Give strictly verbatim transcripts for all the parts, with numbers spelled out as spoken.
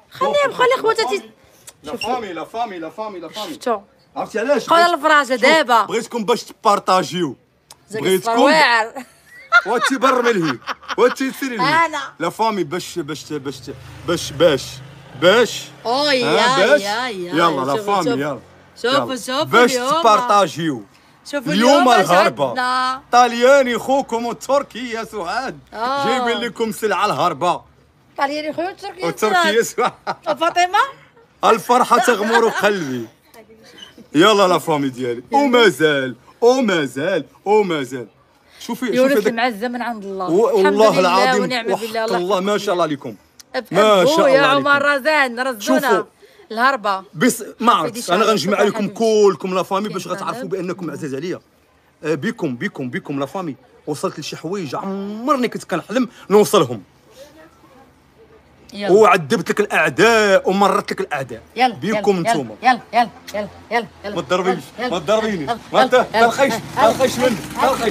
خليهم خلي خواتاتي. لا فامي لا فامي لا فامي لا فامي. شفتو عرفتي علاش؟ خويا الفراجه دابا بغيتكم باش تبارطاجيو. بغيتكم واعر وانتي بر ملهي وانتي سيري انا لا فامي باش باش باش باش باش باش اوه يا يا يا يلا لا فامي يلا شوفوا شوفوا باش اليوم تبارطاجيو. شوفوا اليوم اش الهربة عندنا. طالياني خوكم وتركي يا سعاد آه. جايبين لكم سلعة الهربة. طالياني خويا تركيا وتركي يا سعاد فاطمه الفرحة تغمر قلبي. يلا لا فامي ديالي ومازال ومازال ومازال. شوفي شوفي يونس المعزه من عند الله والله العظيم ونعم بالله. الله ما شاء الله عليكم ما شاء الله يا عليكم. عمر رزان رزونا الهربه. بس ما عرفتش انا غنجمع شكراً لكم حبيبتي. كلكم لا فامي باش غتعرفوا بانكم عزاز عليا. آه، بكم بكم بكم لا فامي وصلت لشي حوايج عمرني كنت كنحلم نوصلهم. يلا وعذبت لك الاعداء ومرت لك الاعداء يلا بكم نتوما. يلا يلا يلا يلا يلا ما تضربينيش يلا، ما تضربينيش يلا، ما انت يلا، تلقيش يلا، تلقيش مني تلقيش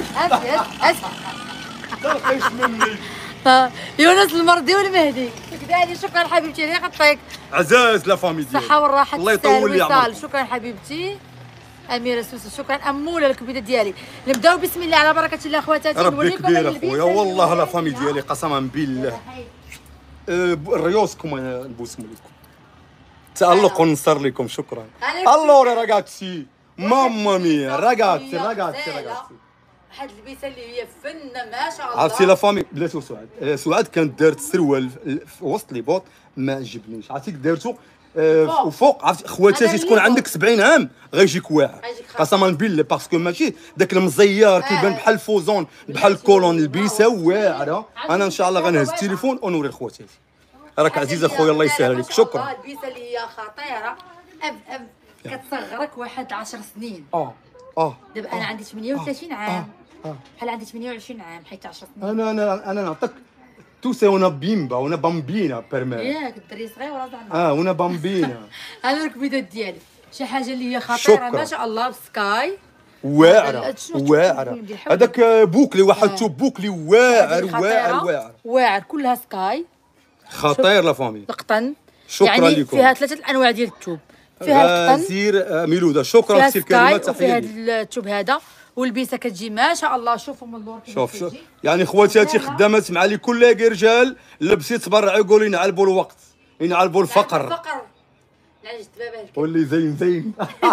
يلا. تلقيش مني. ها، يونس المرضي والمهدي كدالي. شكرا حبيبتي اللي غطيك عزاز لا فامي ديالي الصحة والراحة الله تستاهل يطول لي وصال. عمرك. شكرا حبيبتي أميرة سوسة. شكرا أمولة الكبيدة ديالي. نبداو بسم الله على بركة الله خواتاتي. ربي نوريكم كبير البيسة اخويا اللي والله لا وريتها. فامي ديالي قسما بالله. أه، ريوسكم انا نبوسكم لكم تألق ونصر لكم. شكرا. Allora ragazzi mamma mia ragazzi ragazzi ragazzi واحد البيسة اللي هي فنة ما شاء الله. عرفتي لا فامي بلاتي سعاد. أه، سعاد كانت دارت سروال في وسط لي بوط ما عجبنيش. عرفتي دارتو أه، وفوق. عرفتي خواتاتي تكون عندك سبعين عام غيجيك واعر قسما بالله باسكو ماشي داك المزيار كيبان بحال الفوزون بحال الكولون. البيسه واعره. انا ان شاء الله غنهز التليفون ونوري لخواتاتي. راك عزيز اخويا الله يسهل عليك. شكرا. البيسة اللي هي خطيرة أب أب كتصغرك واحد عشر سنين. اه اه دابا أنا عندي ثمانية وثلاثين عام بحال عندي ثمانية وعشرين عام حيت عشر سنين. انا انا انا نعطيك تو سي una bimba una bambina per me. ياك الدري صغير وراه زعما. اه una bambina. هذا الكبيدات ديالي شي حاجه اللي هي خطيره شكراً. ما شاء الله بسكاي واعره شنو واعره. تشوف حاول هذاك بوكلي واحد توب بوكلي واعر هذه واعر خطيرة. واعر واعر كلها سكاي خطير لا فامي. القطن. شكراً يعني لكم. فيها ثلاثه الانواع ديال التوب. فيها القطن غزير آه، ميلوده. شكرا فيها سي الكريمه سكاي تحيه وفيها ليك. التوب هذا والبيسه كتجي ما شاء الله. شوفوا من اللور كيفاش شوف شوف كتجي. يعني خواتاتي خدامات مع لي كل رجال لبسي تبرعوا يقولوا ينعلبوا الوقت ينعلبوا الفقر الفقر العجز باباه الكريم. واللي زين زين.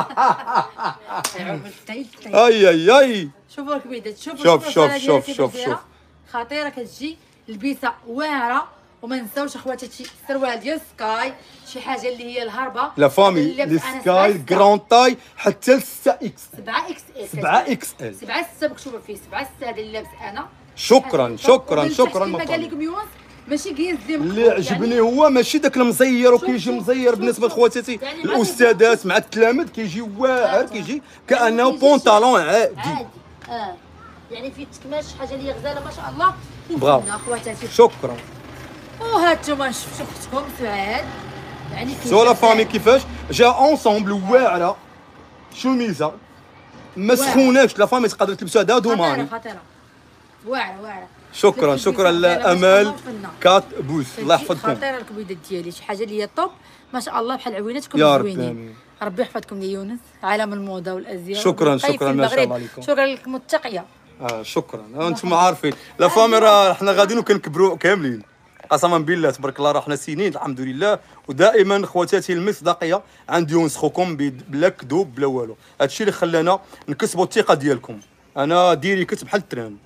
طيب طيب. اي اي اي. شوفوا الكبيدات. شوفوا شوف، شوفوا شوف، الصالة شوف، ديالها شوف، كيفاش شوف. دايرة. خطيره كتجي البيسه واعره. وما نساوش اخواتاتي السروال ديال سكاي شي حاجه اللي هي الهربه. لا فامي اللبس لي أنا سكاي سبعة جراند تاي حتى ل ستة اكس سبعة اكس ال سبعة اكس ال. سبعة ستة مكتوبه فيه سبعة ستة هذا اللي لابس انا. شكرا شكرا شكرا كما قال مطلع. لكم يونس ماشي قياس ديال اللي عجبني هو ماشي داك المزير وكيجي شوف، مزير شوف، بالنسبه شوف. لخواتاتي يعني الاستاذات مع التلاميذ كيجي واعر كيجي كانه بونطالون عادي. عادي. اه يعني فيه تكماش حاجه اللي غزاله ما شاء الله. برافو. اخواتاتي شكرا. وهانتوما شفتوا اختكم سعاد يعني كيف سولا فامي كيفاش جا اونسومبل واعره شوميزه ما سخوناش. لا فامي تقدر تلبسوها دا دوماني. خطيره خطيره واعره واعره. شكرا شكرا لامال كات بوس الله يحفظكم. خطيره الكبيدات ديالي شي حاجه اللي هي طوب ما شاء الله بحال عويناتكم يا ربي زوينين. آمين. ربي يحفظكم يا يونس عالم الموضه والازياء. شكراً، والطيب شكراً، في ما شاء المغرب. الله عليكم. شكرا لك متقيه. اه شكرا انتم عارفين لا فامي راه حنا غاديين وكنكبروا كاملين قسما بالله تبارك الله. راه حنا سنين الحمد لله ودائما خواتاتي المصداقيه عند يونس خوكم بلا كذوب بلا والو. هادشي اللي خلانا نكسبوا الثقه ديالكم. انا ديري كتب بحال التران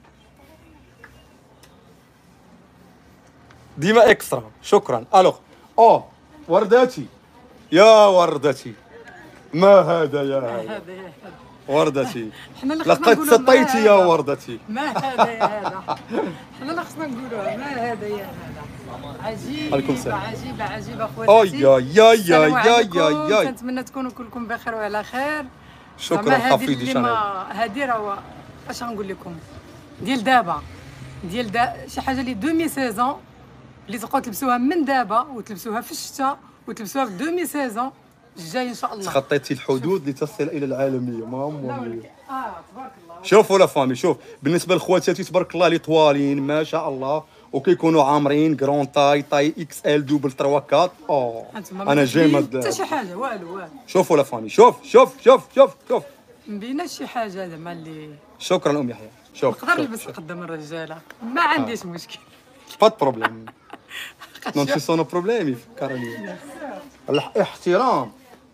ديما اكسترا. شكرا. الوغ او ورداتي يا وردتي ما هذا يا هذا وردتي حنا اللي خصنا لقد نقولوا ما سطيتي يا هذا. وردتي. ما هذا يا هذا حنا اللي خصنا نقولوها ما هذا يا هذا. عجيبه عليكم السلام. عجيبه عجيبه اي خواتاتي. يا يا يا السلام يا عليكم. يا يا كنتمنى تكونوا كلكم بخير وعلى خير. شكرا زعما هذه حفيدي اللي شنو ما هذه راه اش غنقول لكم ديال دابا ديال دا شي حاجه اللي دومي سيزون اللي تبقاو تلبسوها من دابا وتلبسوها في الشتاء وتلبسوها في دومي سيزون الجاي ان شاء الله. تخطيتي الحدود لتصل الى العالميه ماما لا ميا. ولكن- اه تبارك الله. شوفوا لا فامي شوف بالنسبه لخواتاتي تبارك الله لي طوالين ما شاء الله وكيكونوا عامرين كرون تاي تاي اكس ال دوبل ثلاثة أربعة. او انا جاي مد حتى شي حاجه والو والو. شوفوا لا فامي، شوف شوف شوف شوف شوف مبينا شي حاجه زعما اللي شكرا ام يحيى. شوف نقدر نلبس قدام الرجاله ما عنديش مشكل. با بروبليم نون سي سونو بروبليمي كارولين. الاحترام.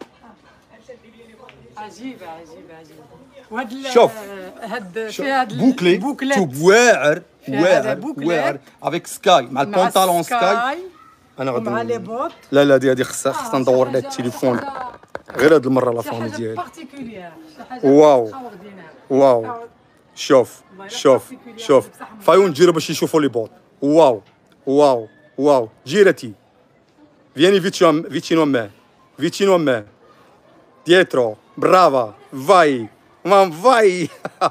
عجيبه عجيبه عجيبه. وهاد شوف هاد في هاد بوكلي البوكلات توب واعر واعر بوكلات. واعر افيك سكاي مع البونطالون سكاي. انا مع لي غادي بوط. لا لا دي هادي خصها خصنا ندور على التليفون غير هاد المره لا فامي ديالي. واو واو شوف شوف شوف فايون نجيرو باش يشوفوا لي بوط. واو واو واو جيرتي فياني فيتشو فيتشينو ما فيتشينو ما ديترو برافا فاي مام فاي.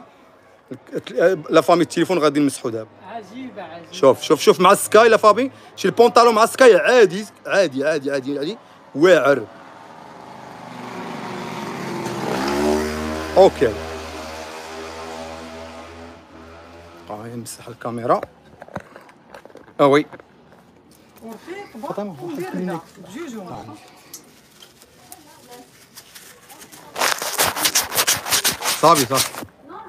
لا فامي التليفون غادي نمسحو دابا. عجيبه عجيبه. شوف شوف شوف مع السكاي لا فامي شي البونطالون مع السكاي عادي عادي عادي عادي عادي واعر. اوكي اه نمسح الكاميرا. اه وي وفيك بوط وبردة بجوج هما. صافي صافي.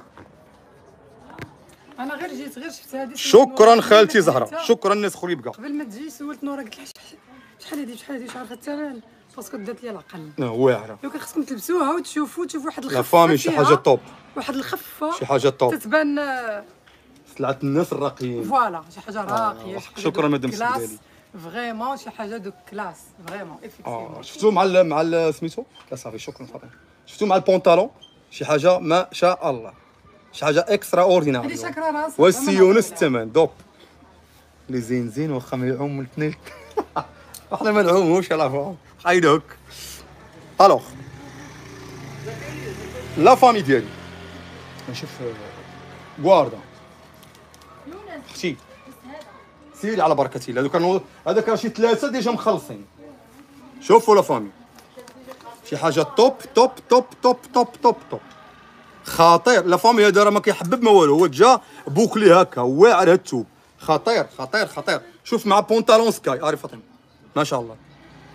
انا غير جيت غير شفت هذه. شكرا خالتي زهره، شكرا الناس اخرين بقى. قبل ما تجي سولت نورا قلت لها شحال هذه شحال هذه مش عارفه حتى انا باسكو دات لي العقل. واعره. لو كان خصكم تلبسوها وتشوفوا تشوفوا واحد الخفه. لا فامي شي حاجه توب. واحد الخفه شي حاجه توب. تتبان سلعه الناس الراقيين. فوالا شي حاجه راقيه. شكرا مدام سيدالي. فريمون شي حاجه دو كلاس فريمون اه افيكتيفمون. شفتوا مع ال مع ال سميتو لا صافي شكرا فاطمه. شفتوا مع البونطالون شي حاجه ما شاء الله شي حاجه اكسترا اوردينار. هذه شاكره راسك والسيونس الثمن دوب لي زين زين واخا ما يعوم الاثنين. احنا ما نعوموش على فهم حيدوك. الوغ لا فامي ديالي نشوف غواردا اختي سيري على بركه الله. هذوك كانوا هذاك راه شي ثلاثه ديجا مخلصين. شوفوا لا فامي شي حاجه توب توب توب توب توب توب توب خطير. لا فامي هذا راه ما كيحبب ما والو، هو جا بوكلي هكا واعر هاد الثوب خطير خطير خطير. شوف مع بونطالون سكاي عارف فاطمه ما شاء الله.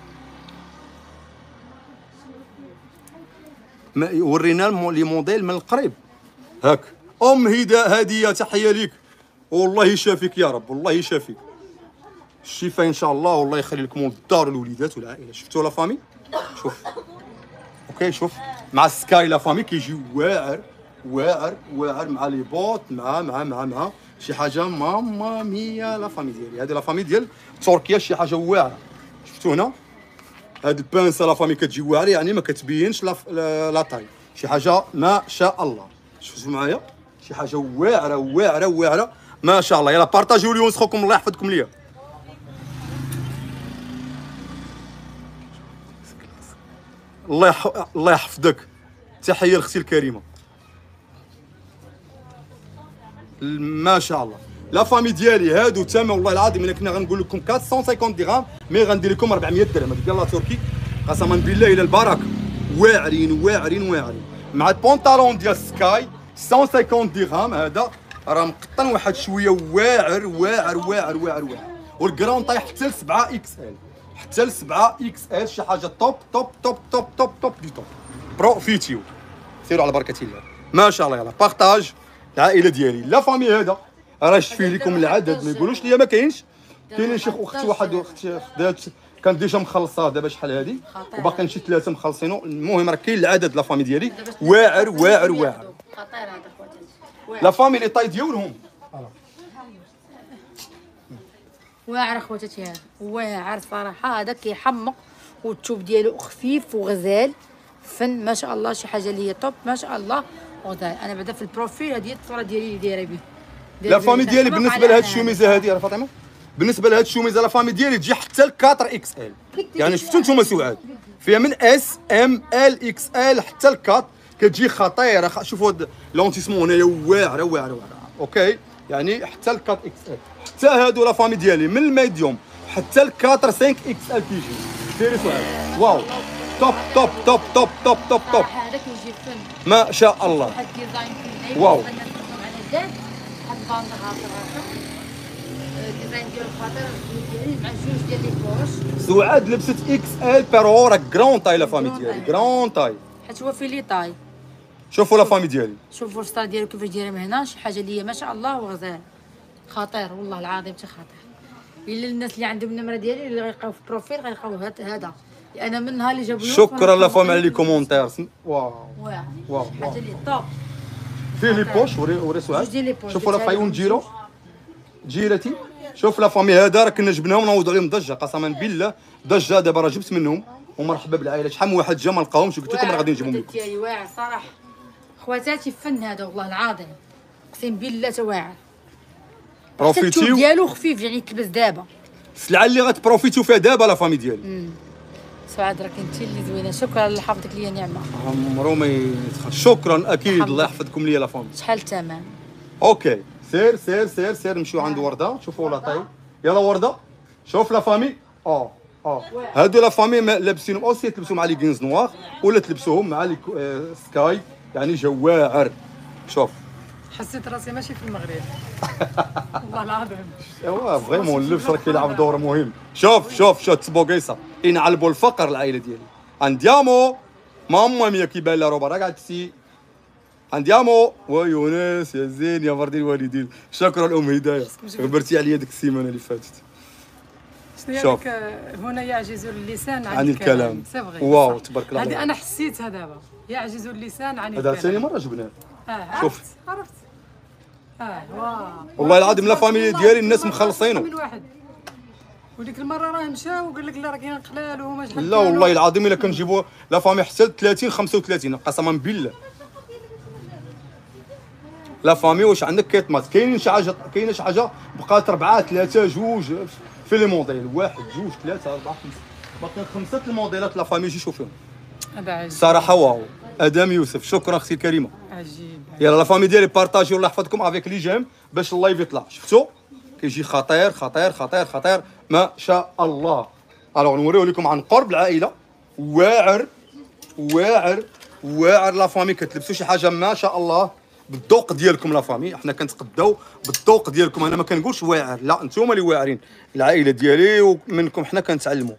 ورينا لي موديل من القريب هاك. ام هداء هديه تحيه ليك والله يشافيك يا رب والله يشافيك. الشفاء ان شاء الله والله يخلي لكم الدار الوليدات والعائله. شفتوا لا فامي شوف اوكي شوف مع السكاي لا فامي كيجي واعر واعر واعر مع لي بوط مع مع مع مع شي حاجه ماما ميا. لا فامي ديالي هذه لا فامي ديال تركيا شي حاجه واعره. شفتوا هنا هاد البانسه لا فامي كتجي واعره يعني ما كتبينش لا لا طاي شي حاجه ما شاء الله. شفتوا معايا شي حاجه واعره واعره واعره ما شاء الله. يلا بارطاجيو لي ونسخوكم الله يحفظكم ليا. الله يح... الله يحفظك. تحيه لاختي الكريمه ما شاء الله. لا فامي ديالي هادو تما والله العظيم الا كنا غنقول لكم أربعمية وخمسين درهم مي غندير لكم أربعمية درهم. هذيك يلاه تركي قسما بالله الى البركه واعرين واعرين واعرين مع البونطالون ديال سكاي مية وخمسين درهم. هذا راه مقطن واحد شويه واعر واعر واعر واعر واعر. والكرون طايح حتى ل سبعة اكس ال حتى ل سبعة اكس ال شي حاجه توب توب توب توب توب توب دي توب. بروفيتيو سيروا على بركه الله ما شاء الله. يلا بارطاج العائله ديالي. لا فامي هذا راه شفي لكم العدد ما يقولوش لي ما كاينش. كاينين شي اختي واحد اختي خدات كان ديجا مخلصه دابا شحال هادي وباقيين شي ثلاثه مخلصينو. المهم راه كاين العدد. لا فامي ديالي واعر واعر واعر. خطير هذا خواتاتي لا فامي لي طاي ديالهم واعر خواتاتي. هذا واعر صراحه هذا كيحمق والثوب ديالو خفيف وغزال فن ما شاء الله. شي حاجه اللي هي توب ما شاء الله غزال. انا بعدا في البروفيل هذه الصوره ديالي دايره به. لا فامي ديالي بالنسبه لهاد الشوميزه هذه راه فاطمه بالنسبه لهاد الشوميزه لا فامي ديالي تجي حتى ل أربعة اكس ال يعني شفتوا نتوما سعاد فيها من اس ام ال اكس ال حتى ل أربعة كتجي خطيره. شوفوا لونتيسمون هنايا واعره واعره واعره اوكي يعني حتى ل أربعة اكس ال. حتى هادو لا فامي ديالي من الميديوم حتى ل أربعة خمسة اكس ال كيجي. سيري سعاد واو توب توب توب توب توب توب توب هذا كيجي فن ما شاء الله. واحد الديزاين فيه واو. واحد الباندغه صراحه الديزاين ديال الخاطر ديالي مع جوج ديال لي بوش. سعاد لبست اكس ال بيرو راك كرون تاي لا فامي ديالي كرون تاي. حيت هو فيه لي طاي. شوفوا لا فامي ديالي، شوفوا السطر ديالو كيفاش دايره من هنا، شي حاجه اللي ما شاء الله وغزال خطير والله العظيم حتى خطير. الا الناس اللي عندهم النمره ديالي اللي غيلقاو في البروفيل غيلقاو هذا، لان من نهار اللي جابوا شكرا لا فامي على لي كومونتير. واو واو واو حاجه اللي طوب. فيه لي بوش وري وري جوج ديال لي سعاد. بوش. شوفوا لا فايون جيرو جيرتي. شوف لا فامي هذا راه كنا جبناهم نعوضوا عليهم ضجه قسما بالله، ضجه دابا راه جبت منهم ومرحبا بالعائله. شحال من واحد جا ما لقاهمش قلت لكم راه غادي نجيبهم لكم. ديالي واعر صراحه خواتاتي فن هذا والله العظيم اقسم بالله تا واعر. بروفيتيو التوب ديالو خفيف يعني تلبس دابا. السلعه اللي غتبروفيتيو فيها دابا لا فامي ديالي. سعاد راك انت اللي زوينه، شكرا اللي حفظك ليا نعمه. عمرو ما يتخ- شكرا اكيد الله يحفظكم ليا لا فامي. شحال الثمن؟ اوكي سير سير سير سير نمشيو عند ورده. شوفوا لا طاي يلا ورده. شوف لا فامي اه اه هادو لا فامي لابسينهم اوسي تلبسوا مع لي جينز نوار ولا تلبسوهم مع لي آه سكاي يعني جواعر. شوف حسيت راسي ماشي في المغرب. والله العظيم. ايوا فريمون اللبس راه كيلعب دور مهم. شوف شوف شوف تسبوكيسا ينعلبوا الفقر العائله ديالي. انديامو ماما ميا كيبان لها روبا راه قاعد تسي. انديامو ويونس يا زين يا مرضي الوالدين. شكرا الام هدايه غبرتي عليا ديك السيمانه اللي فاتت. شنو شوف. هذيك هنا يعجز اللسان عن, عن الكلام. سي فغي. واو تبارك الله هذه عليك. انا حسيتها دابا، يعجز اللسان عن هذا الكلام. ثاني مره جبناه. اه شوف. عرفت عرفت. اه واو والله العظيم لا فاميلي ديالي الناس مخلصينه. من واحد وديك المره راه مشى وقال لك لا راه كاين قلال وهما شحال لا والله العظيم الا كنجيبوا لا فامي حتى ثلاثين خمسة وثلاثين قسما بالله. لا فامي واش عندك كيطماط كاين شي حاجه كاينه شي حاجه بقات أربعة ثلاثة جوج في لي موديل واحد جوج ثلاثة أربعة خمسة باقيين خمسة الموديلات لا فامي جي شوفيهم. هذا عجيب صراحه واو. ادم يوسف شكرا اختي الكريمه. عجيب. يلا لا فامي ديالي بارطاجيو الله يحفظكم افيك لي جيم باش اللايف يطلع. شفتوا كيجي خطير خطير خطير خطير ما شاء الله. الوغ نوريو لكم عن قرب العائله. واعر واعر واعر لا فامي كتلبسوا شي حاجه ما شاء الله بالذوق ديالكم لا فامي. احنا كنتقداو بالذوق ديالكم. انا ما كنقولش واعر لا انتوما اللي واعرين. العائله ديالي ومنكم حنا كنتعلموا.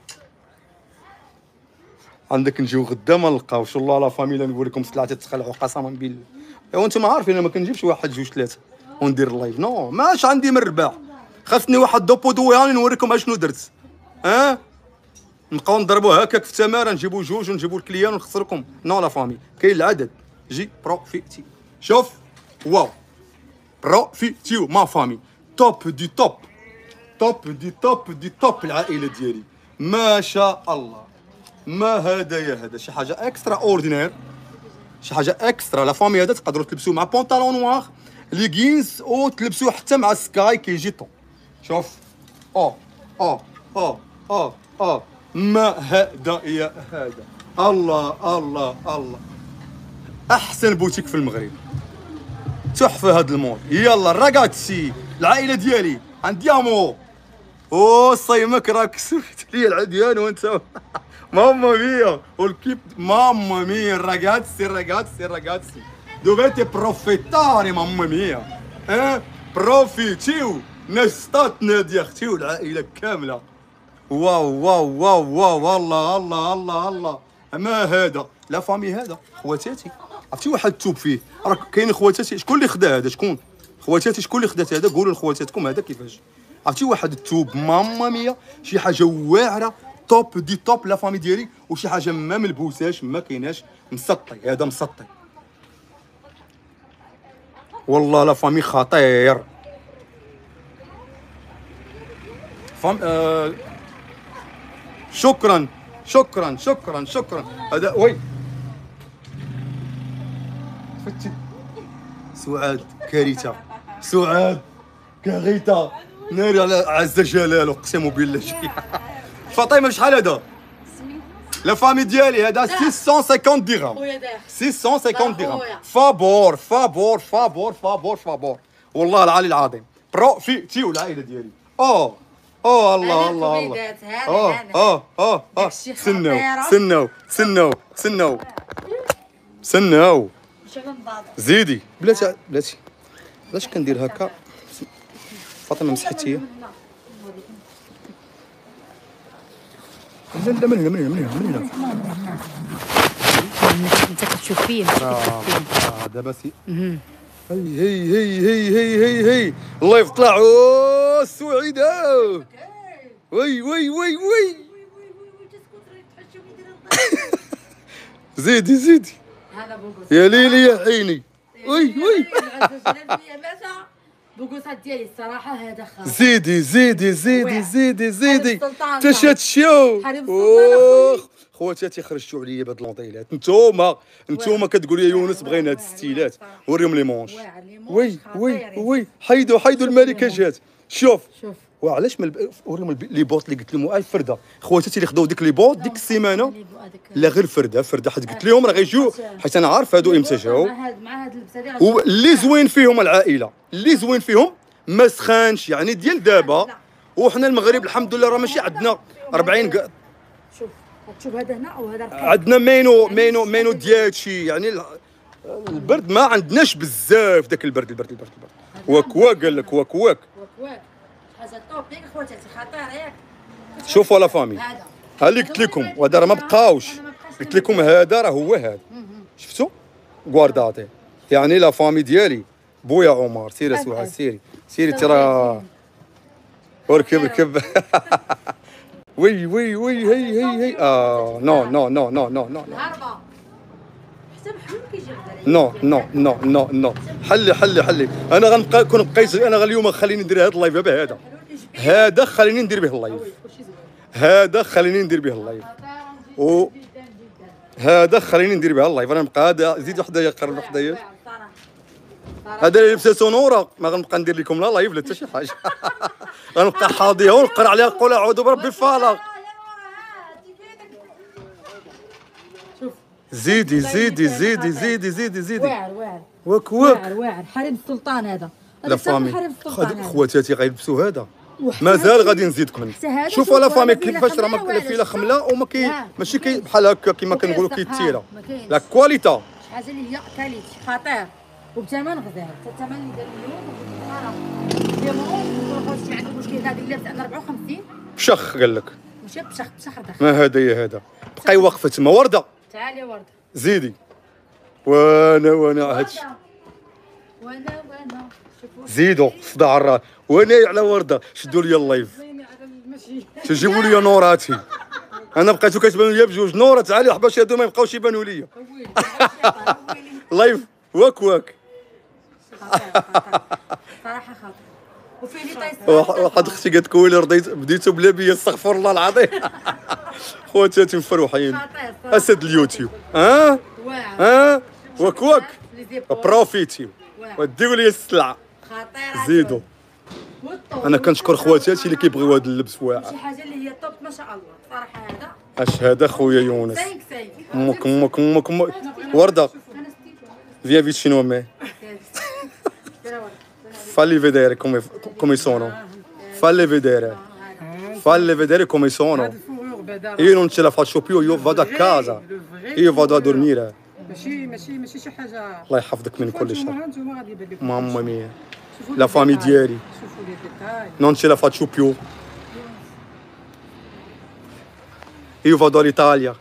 عندك نجيو غدا ما نلقاوش والله لا فامي لا نوريكم سلعه تتخلعوا قسما بالله. ايوا انتم عارفين انا ما كنجيبش واحد جوج ثلاثه وندير اللايف نو ماش عندي من الرباح. خاصني واحد دوبو دوياني نوريكم اشنو درت. ها نبقاو نضربوا هكاك في التماره نجيبوا جوج ونجيبوا الكليان ونخسركم. نو لا فامي كاين العدد. جي بروفيتي. شوف واو بروفيتيو ما فامي توب دي توب توب دي توب دي توب العائله ديالي ما شاء الله. ما هذا يا هذا شي حاجه اكسترا اوردينير شي حاجه اكسترا. لا فامي هذا تقدروا تلبسوه مع بونطالون نوار لي جينز او تلبسوه حتى مع سكاي كيجي طون. شوف اه اه اه اه اه ما هذا يا هذا. الله الله الله احسن بوتيك في المغرب تحفه هذا المول. يلا راكاتسي العائله ديالي انديامو. او صيمك راك سويت لي العديان وانت ماما ميا والكيب ماما ميا ragazzi ragazzi ragazzi dovete approfittare ماما ميا. ها بروفيتيو نستات نادي اختي والعائله كامله. واو واو واو واو الله الله الله الله ما هذا لا فامي هذا خواتاتي. عرفتي واحد التوب فيه راه كاين خواتاتي. شكون اللي خدا هذا شكون خواتاتي شكون اللي خدات هذا قولوا لخواتاتكم هذا كيفاش. عرفتي واحد التوب ماما ميا شي حاجه واعره توب دي توب لا فامي ديالي وشي حاجه ما ملبوساش ما كايناش مسطي. هذا مسطي والله لا فامي خطير. فام آه شكرا شكرا شكرا شكرا. هذا وي فتي سعاد كارثه سعاد كارثه ناري على عز جلاله اقسم بالله شي. فاطمه شحال هذا لا فامي ديالي هذا ستمية وخمسين درهم ستمية وخمسين درهم. فابور فابور فابور فابور فابور والله العلي العظيم بروفيتيو العائله ديالي. اوه اوه الله الله الله اوه اوه اوه اوه سناو سناو سناو سناو سناو زيدي بلاتي بلاتي علاش كندير هكا فاطمه مسحتي لا لا من هنا من هنا من هنا من هنا انت كتشوف فيه اه دابا سي هي هي هي هي هي هي هي الله يطلع اوه السعيده وي وي وي وي زيدي زيدي هذا بوغوس يا ليلي يا عيني وي وي بوغوسات ديالي الصراحه هذا خاص زيدي زيدي زيدي زيدي زيدي السلطان تشات شو حريم السلطان اوخ خواتاتي خرجتوا عليا بهاد لونطيلات نتوما نتوما كتقولوا يا يونس بغينا هاد الستيلات وريهم لي مونش وي وي وي حيدوا حيدوا الملكه جات شوف شوف وعلاش ما الب- وريهم الب- لي بوط اللي قلت لهم اي فرده خواتاتي اللي خداو ديك لي بوط ديك السيمانه لا غير فرده فرده حيت قلت لهم راه غيجيو حيت انا عارف هادو امتى جاو مع هاد مع هاد اللبسه هادي واللي زوين فيهم العائله اللي زوين فيهم ما سخانش يعني ديال دابا وحنا المغرب الحمد لله راه ماشي عندنا أربعين ق- شوف تشوف هذا هنا وهذا ركاب عندنا مينو مينو مينو ديالشي يعني ال- البرد ما عندناش بزاف داك البرد البرد البرد البرد واك واك قال لك واك واك واك حاجه طوب ياك خواتاتي خطير ياك شوفوا لا فامي هذا ها اللي قلت لكم وهذا راه ما بقاوش قلت لكم هذا راه هو هذا شفتوا غوارداتي يعني لا فامي ديالي بويا عمر سيري سوعه سيري سيري ترى وركب ركب وي وي وي هي هي هي اه نو نو نو نو نو نو هربه حسب حلو كيجي غدا نو نو نو نو نو حلي حلي حلي انا غنبقى كون بقيت انا اليوم خليني ندير هذا اللايف بهذا هذا خليني ندير به اللايف هذا خليني ندير به اللايف و هذا خليني ندير به اللايف انا نبقى هذا زيد حدايا قرب حدايا هذا اللي لبسه سونوره ما غنبقى ندير لكم لا لايف لا حتى شي حاجه غنبقى حاضيها ونقرا عليها نقول اعوذ بربي الفلق شوف زيدي زيدي زيدي زيدي زيدي زيدي واعر واعر واك واك واعر واعر حريم السلطان هذا لا هذا سامي فامي حريم السلطان خد هذا. خواتاتي غيلبسوا هذا وحتى مازال هذا- غادي نزيدكم حتى هذا شوفوا لا شوف فامي ولا فيلا كيفاش راه خملة ما ولا فيلا شتا. خمله وما كي لا، ماشي كي ما بحال هكا كيما وكاين كنقولوا السقعة، كيتيرا ما كاينش. لا كواليتا شي حاجه اللي هي كاليتي خطير وبثمن غزال حتى الثمن اللي دار اليوم ديما واحد شي عنده مشكل هذا اللي لابس عندنا أربعة وخمسين بشخ قال لك مشى بشخ بشخ داخل ما هذا يا هذا بقاي واقفه تما ورده تعالي يا ورده زيدي وانا وانا هادشي وانا وانا شوفوا زيدوا صداع الراس وانا على ورده شدوا لي اللايف زيني على المشي تجيبوا لي نوراتي انا بقيتو كتبانوا لي بجوج نورة تعالي حباش هادو ما يبقاوش يبانوا لي لايف واك واك صراحه خاطر وفيه لي طيس واحد واحد اختي قالت لك ويلي رضيت بديتو بلا بيا استغفر الله العظيم خواتاتي مفروحين اسد اليوتيوب ها واعر ها واك واك لي زيبور بروفيتيو وديو لي السلعه خطير زيدوا انا كنشكر خواتاتي اللي كيبغيو هذا اللبس واعر شي حاجه اللي هي طوب ما شاء الله صراحه هذا اش هذا خويا يونس سايك سايك امك امك امك امك ورده via vicino a me falli vedere come come sono falli vedere falli vedere come sono هذا الفغور بعدا io non ce la faccio più io vado a casa io vado a dormire ماشي ماشي ماشي شي حاجه الله يحفظك من كل شر نتوما نتوما غادي يبان لكم mamma mia شوفوا la لي famille ديتاي. ديالي شوفوا لي ديتاي non ce la faccio più io vado all'Italia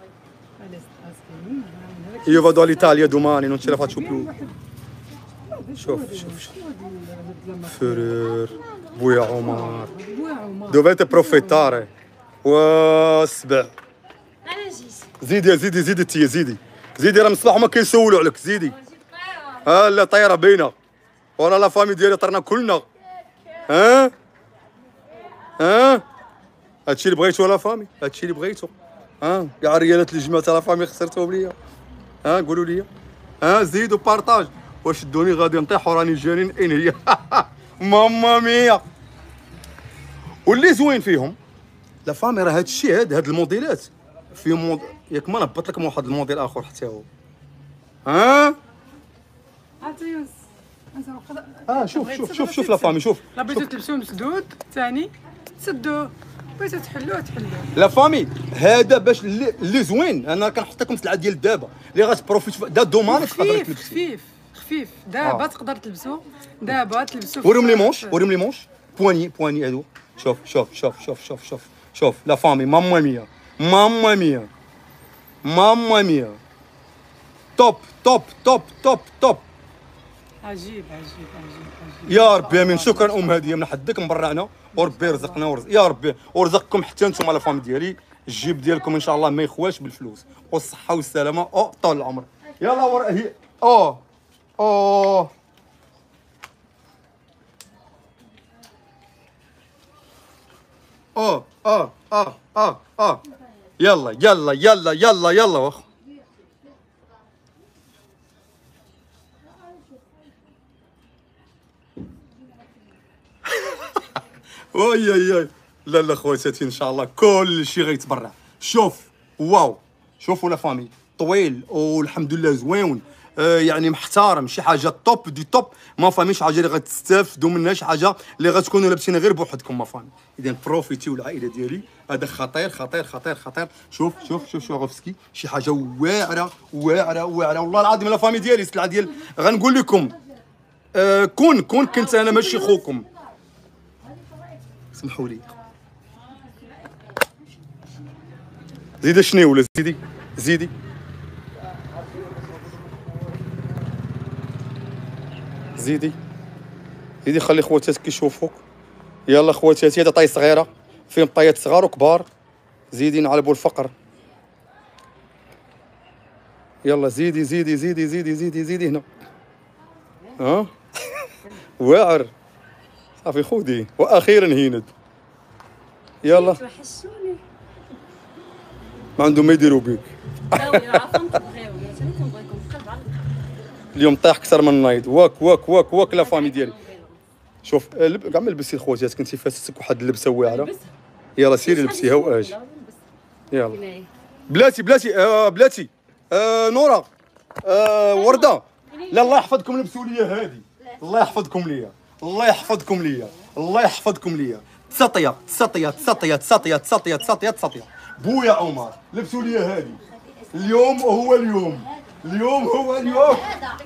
io vado all'Italia domani non ce la faccio più شوف شوف شوف فرير بويا عمر dovete approfittare والسبع زيدي زيدي زيدي تي زيدي زيدي راه من الصباح هما كيسولوا عليك زيدي ها لا طايره بينا ورا لا فامي ديالي طرنا كلنا ها ها هادشي اللي بغيتو لا فامي هادشي اللي بغيتو ها كاع الريالات اللي جمعت لا فامي خسرتهم ليا ها قولوا لي ها زيدوا بارطاج واش دوني غادي نطيح وراني جانين اين هي ماما ميا واللي زوين فيهم لا فامي راه هادشي هاد هاد الموديلات فيهم مود... ياك ما نهبط لكم واحد الموديل اخر حتى هو ها عرفتي يونس انت وقت- اه شوف شوف شوف شوف لا فامي شوف لا بغيتو شوف. تلبسوه مسدود ثاني تسدوه بغيتو تحلوه تحلوه لا فامي هذا باش اللي, اللي زوين انا كنحط لكم سلعه ديال دابا اللي غتبروفيت دا دومان تقدر خفيف تلبسي خفيف خفيف دابا آه. تقدر تلبسو دابا تلبسو وريهم لي مونش وريهم لي مونش بواني بواني هادو شوف شوف شوف شوف شوف شوف شوف لا فامي ماما ميا ماما ميا ماما ميا توب توب توب توب توب. عجيب عجيب عجيب عجيب. يا ربي امين. شكرا ام هديه من حدك مبرعنا وربي يرزقنا ورزق يا ربي ورزقكم حتى نتوما لا فامي ديالي. الجيب ديالكم ان شاء الله ما يخواش بالفلوس والصحه والسلامه او طول العمر. يلا ور هي اوه اوه اه اه اه اه اه يلا يلا يلا يلا يلا واخ. وي وي لا لا خواتاتي ان شاء الله كل شيء غيتبرع. شوف واو شوفوا لا فامي طويل والحمد لله زوين آه يعني محترم شي حاجه توب دي توب ما فامي شي حاجه اللي غتستافدوا منها شي حاجه اللي غتكونوا لابسين غير بوحدكم ما فامي. اذا بروفيتيو العائله ديالي هذا خطير خطير خطير خطير. شوف شوف شوف شوفسكي شي حاجه واعره واعره واعره والله العظيم لا فامي ديالي السلعه ديال غنقول لكم آه كون كون كنت انا ماشي خوكم سمحوا لي. زيدي شنو ولا زيدي زيدي زيدي زيدي خلي خواتاتك يشوفوك. يلا خواتاتي هذا طاي صغيره فيهم طايات صغار وكبار. زيدي نعلبوا الفقر. يلا زيدي زيدي زيدي زيدي زيدي زيدي هنا ها واعر صافي خودي واخيرا هيند. يلا ما عندهم ما يديروا بيك. اليوم طايح اكثر من النايض واك واك واك واك لا فامي ديالي. شوف كاع ما لبسي خواتاتك انت فاتتك واحد اللبسه واعره. يلا سيري لبسيها واجي. يلا بلاتي بلاتي آه بلاتي آه نورا آه ورده. لا الله يحفظكم لبسوا لي هادي. الله يحفظكم ليا الله يحفظكم ليا الله يحفظكم ليا. تسطيه تسطيه تسطيه تسطيه تسطيه تسطيه تسطيه بويا عمر لبسوا لي هادي. اليوم هو اليوم اليوم هو اليوم.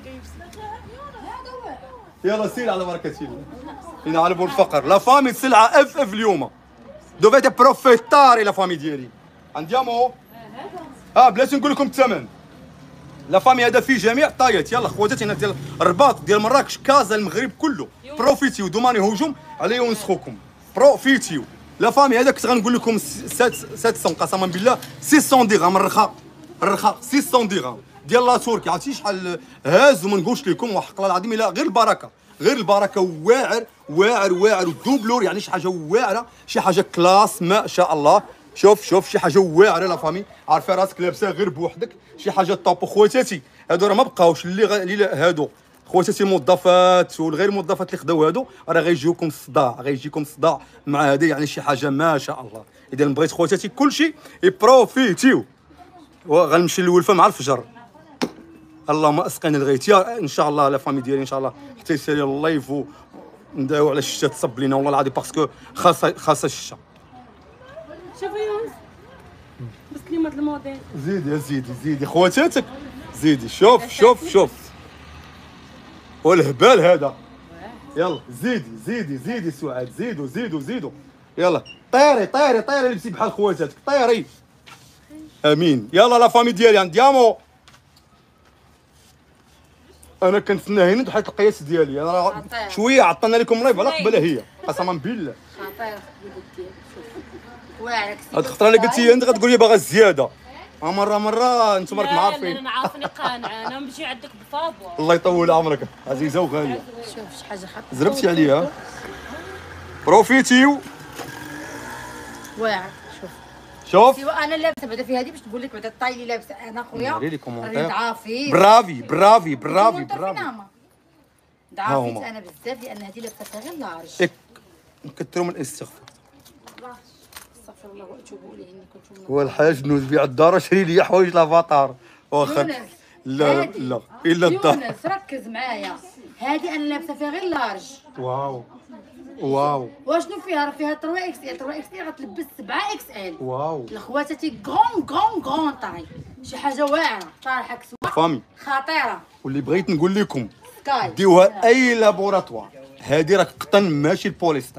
يلا سير على بركه الله. ينعلبوا الفقر لا فامي السلعه اف اف اليوم دوفيتي بروفيتاري لا فامي ديالي. عنديامو اه بلاتي نقول لكم الثمن لا فامي هذا فيه جميع الطايات. يلا خواتاتي هنا ديال الرباط ديال مراكش كازا المغرب كله بروفيتيو دوماني هجوم عليه ونسخوكم بروفيتيو لا فامي. هذا كنت غنقول لكم سبعمية قسما بالله ستمية درهم الرخاء الرخاء ستمية درهم ديال لا تركي. عرفتي شحال هاز وما نقولش لكم وحق الله العظيم الا غير البركه غير البركه واعر واعر واعر ودوبلور يعني شي حاجه واعره شي حاجه كلاس ما شاء الله. شوف شوف شي حاجه واعره لا فامي عارفه راسك لابسه غير بوحدك شي حاجه طوب. خواتاتي هادو راه ما بقاوش اللي غ... اللي هادو خواتاتي الموظفات والغير الموظفات اللي خداو هادو راه غيجيوكم صداع غيجيكم صداع مع هذا يعني شي حاجه ما شاء الله. اذا بغيت خواتاتي كلشي يبروفيتيو وغنمشي للولفه مع الفجر. اللهم اسقني الغيث يا ان شاء الله لا فامي ديالي ان شاء الله حتى يسالي اللايف ونداو على الشتا تصب لينا والله العظيم باسكو خاصه خاصه الشتا. شوفي يونس بس اليوم هذا الموديل. زيدي زيدي زيدي خواتاتك زيدي شوف شوف شوف والهبال هذا. يلا زيدي زيدي زيدي سعاد زيدوا زيدوا زيدوا. يلا طيري طيري طيري لبسي بحال خواتاتك طيري. امين. يلا لا فامي ديالي عنديامو انا كنتسنى هنا حيت القياس ديالي انا راه شويه عطينا لكم لايف على قبلها هي قسما بالله. خطير واعره كثير. هاد الخطره اللي قلتي انت غتقولي باغا زياده مره مره انتم راكم عارفين. انا عارفني قانعه انا نمشي عندك بفابور. الله يطول عمرك عزيزه وغاليه. شوف شي حاجه خطيره زربتي عليها بروفيتيو واعر. شوف شوف سوا انا لابسه بعدا في هذه باش تقول لك بعدا الطاي اللي لابسه انا خويا ناري لي كومونتير. ضعافي برافي برافي برافي برافي ضعافيت انا بزاف لان هذه لابسه غير لارج. إك نكثروا من الاستغفار. استغفر الله واتوب اليه اني كنت من والحاج نوز بيع الدار شري لي حوايج لافاتار واخا يونس لا هادي. لا الا الدار. يونس ركز معايا هذه انا لابسه فيها غير لارج. واو واو واشنو فيها راه فيها ثلاثة اكس ال ثلاثة اكس ال غتلبس سبعة اكس ال. واو لخواتاتي كرون كرون كرون طاي شي حاجه واعره طارحه كسوه فامي. خطيره واللي بغيت نقول لكم سكاي ديوها اي لابوراتوار هذه راه قطن ماشي البوليستر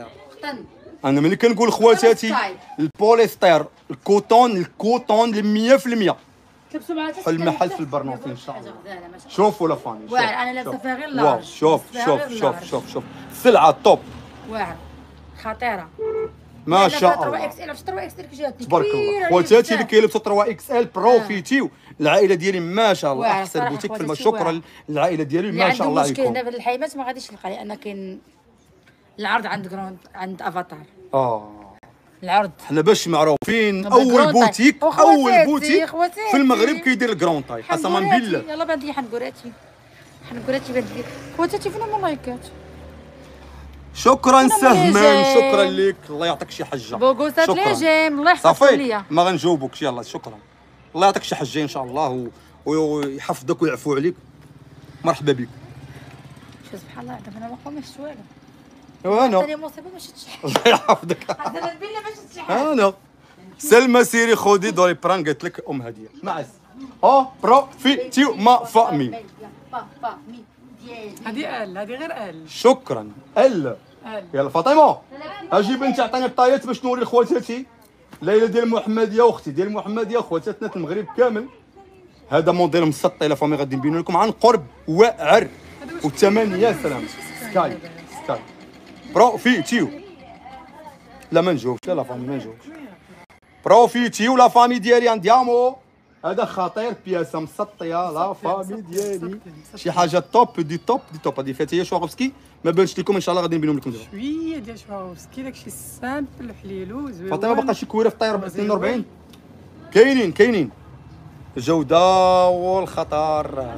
طن. انا ملي كنقول خواتاتي ستايل. البوليستير الكوتون الكوتون ل مية في المية تلبسوا معها حل محل في البرنوطي ان شاء الله. حاجه غزاله ما شاء الله. شوفوا لا فامي واعر انا لابسه فيها غير واو لارج. شوف فيها شوف غير شوف لارج. شوف شوف السلعه توب واعر خطيره. ما شاء ثلاثة الله اكس ال ثلاثة اكس ال كي جاتني تبارك الله. كبيرة خواتاتي اللي بزاف. كيلبسوا ثلاثة اكس ال بروفيتيو العائله ديالي ما شاء الله واعر احسن صراحة بوتيك في خواتاتي شكرا واعر. للعائله ديالي اللي ما شاء الله عنده مشكل عليكم. هنا في الحيمات ما غاديش يلقى لان كاين العرض عند جراند عند افاتار. اه العرض حنا باش معروفين طب اول الجراند تاي. بوتيك وخواتاتي- اول بوتيك خواتاتي. في المغرب كيدير الجراند تاي قسما حنقولاتي. بالله. يلا بادي حنقولاتي حنقولاتي بادي خواتاتي فين هما اللايكات. شكرا أنا سهمان مليجين. شكرا لك الله يعطيك شي حجه. بوغوسات شكراً. لي جيم الله يحفظكم صافي ليا. ما غنجاوبكش يلا شكرا الله يعطيك شي حجه ان شاء الله و... ويحفظك ويعفو عليك مرحبا بك. شو سبحان الله دابا انا ما قومش والو. وانا ثاني مصيبه ما شفتش حاجه. الله يحفظك حسنا بالله ما شفتش حاجه. انا سلمى سيري خودي دوري بران قالت لك ام هديه مع اه بروفيتيو ما فامي. با با مي ديالي. هذه ال هذه غير ال شكرا ال ال يلا فاطمه اجي بنتي عطيني الطايات باش نوري لخواتاتي ليلى ديال المحمديه واختي ديال المحمديه خواتاتنا في المغرب كامل. هذا موديل مسطي لا فامي غادي نبينو لكم عن قرب واعر والثمن يا سلام. سكاي سكاي بروفيتيو لا ما نجاوبش لا لا فامي ما نجاوبش. بروفيتيو لا فامي ديالي انديامو هذا خطير بياسه مسطيه لا فامي ديالي شي حاجه توب دي توب دي توب. هذه فاتيه شواروفسكي ما بانش لكم ان شاء الله غادي نبينهم لكم دابا. شويه ديال شواروفسكي داكشي سامبل حليلو زوين. فاطمه باقا شي كويره في الطايره اثنين وأربعين كاينين كاينين الجوده والخطر.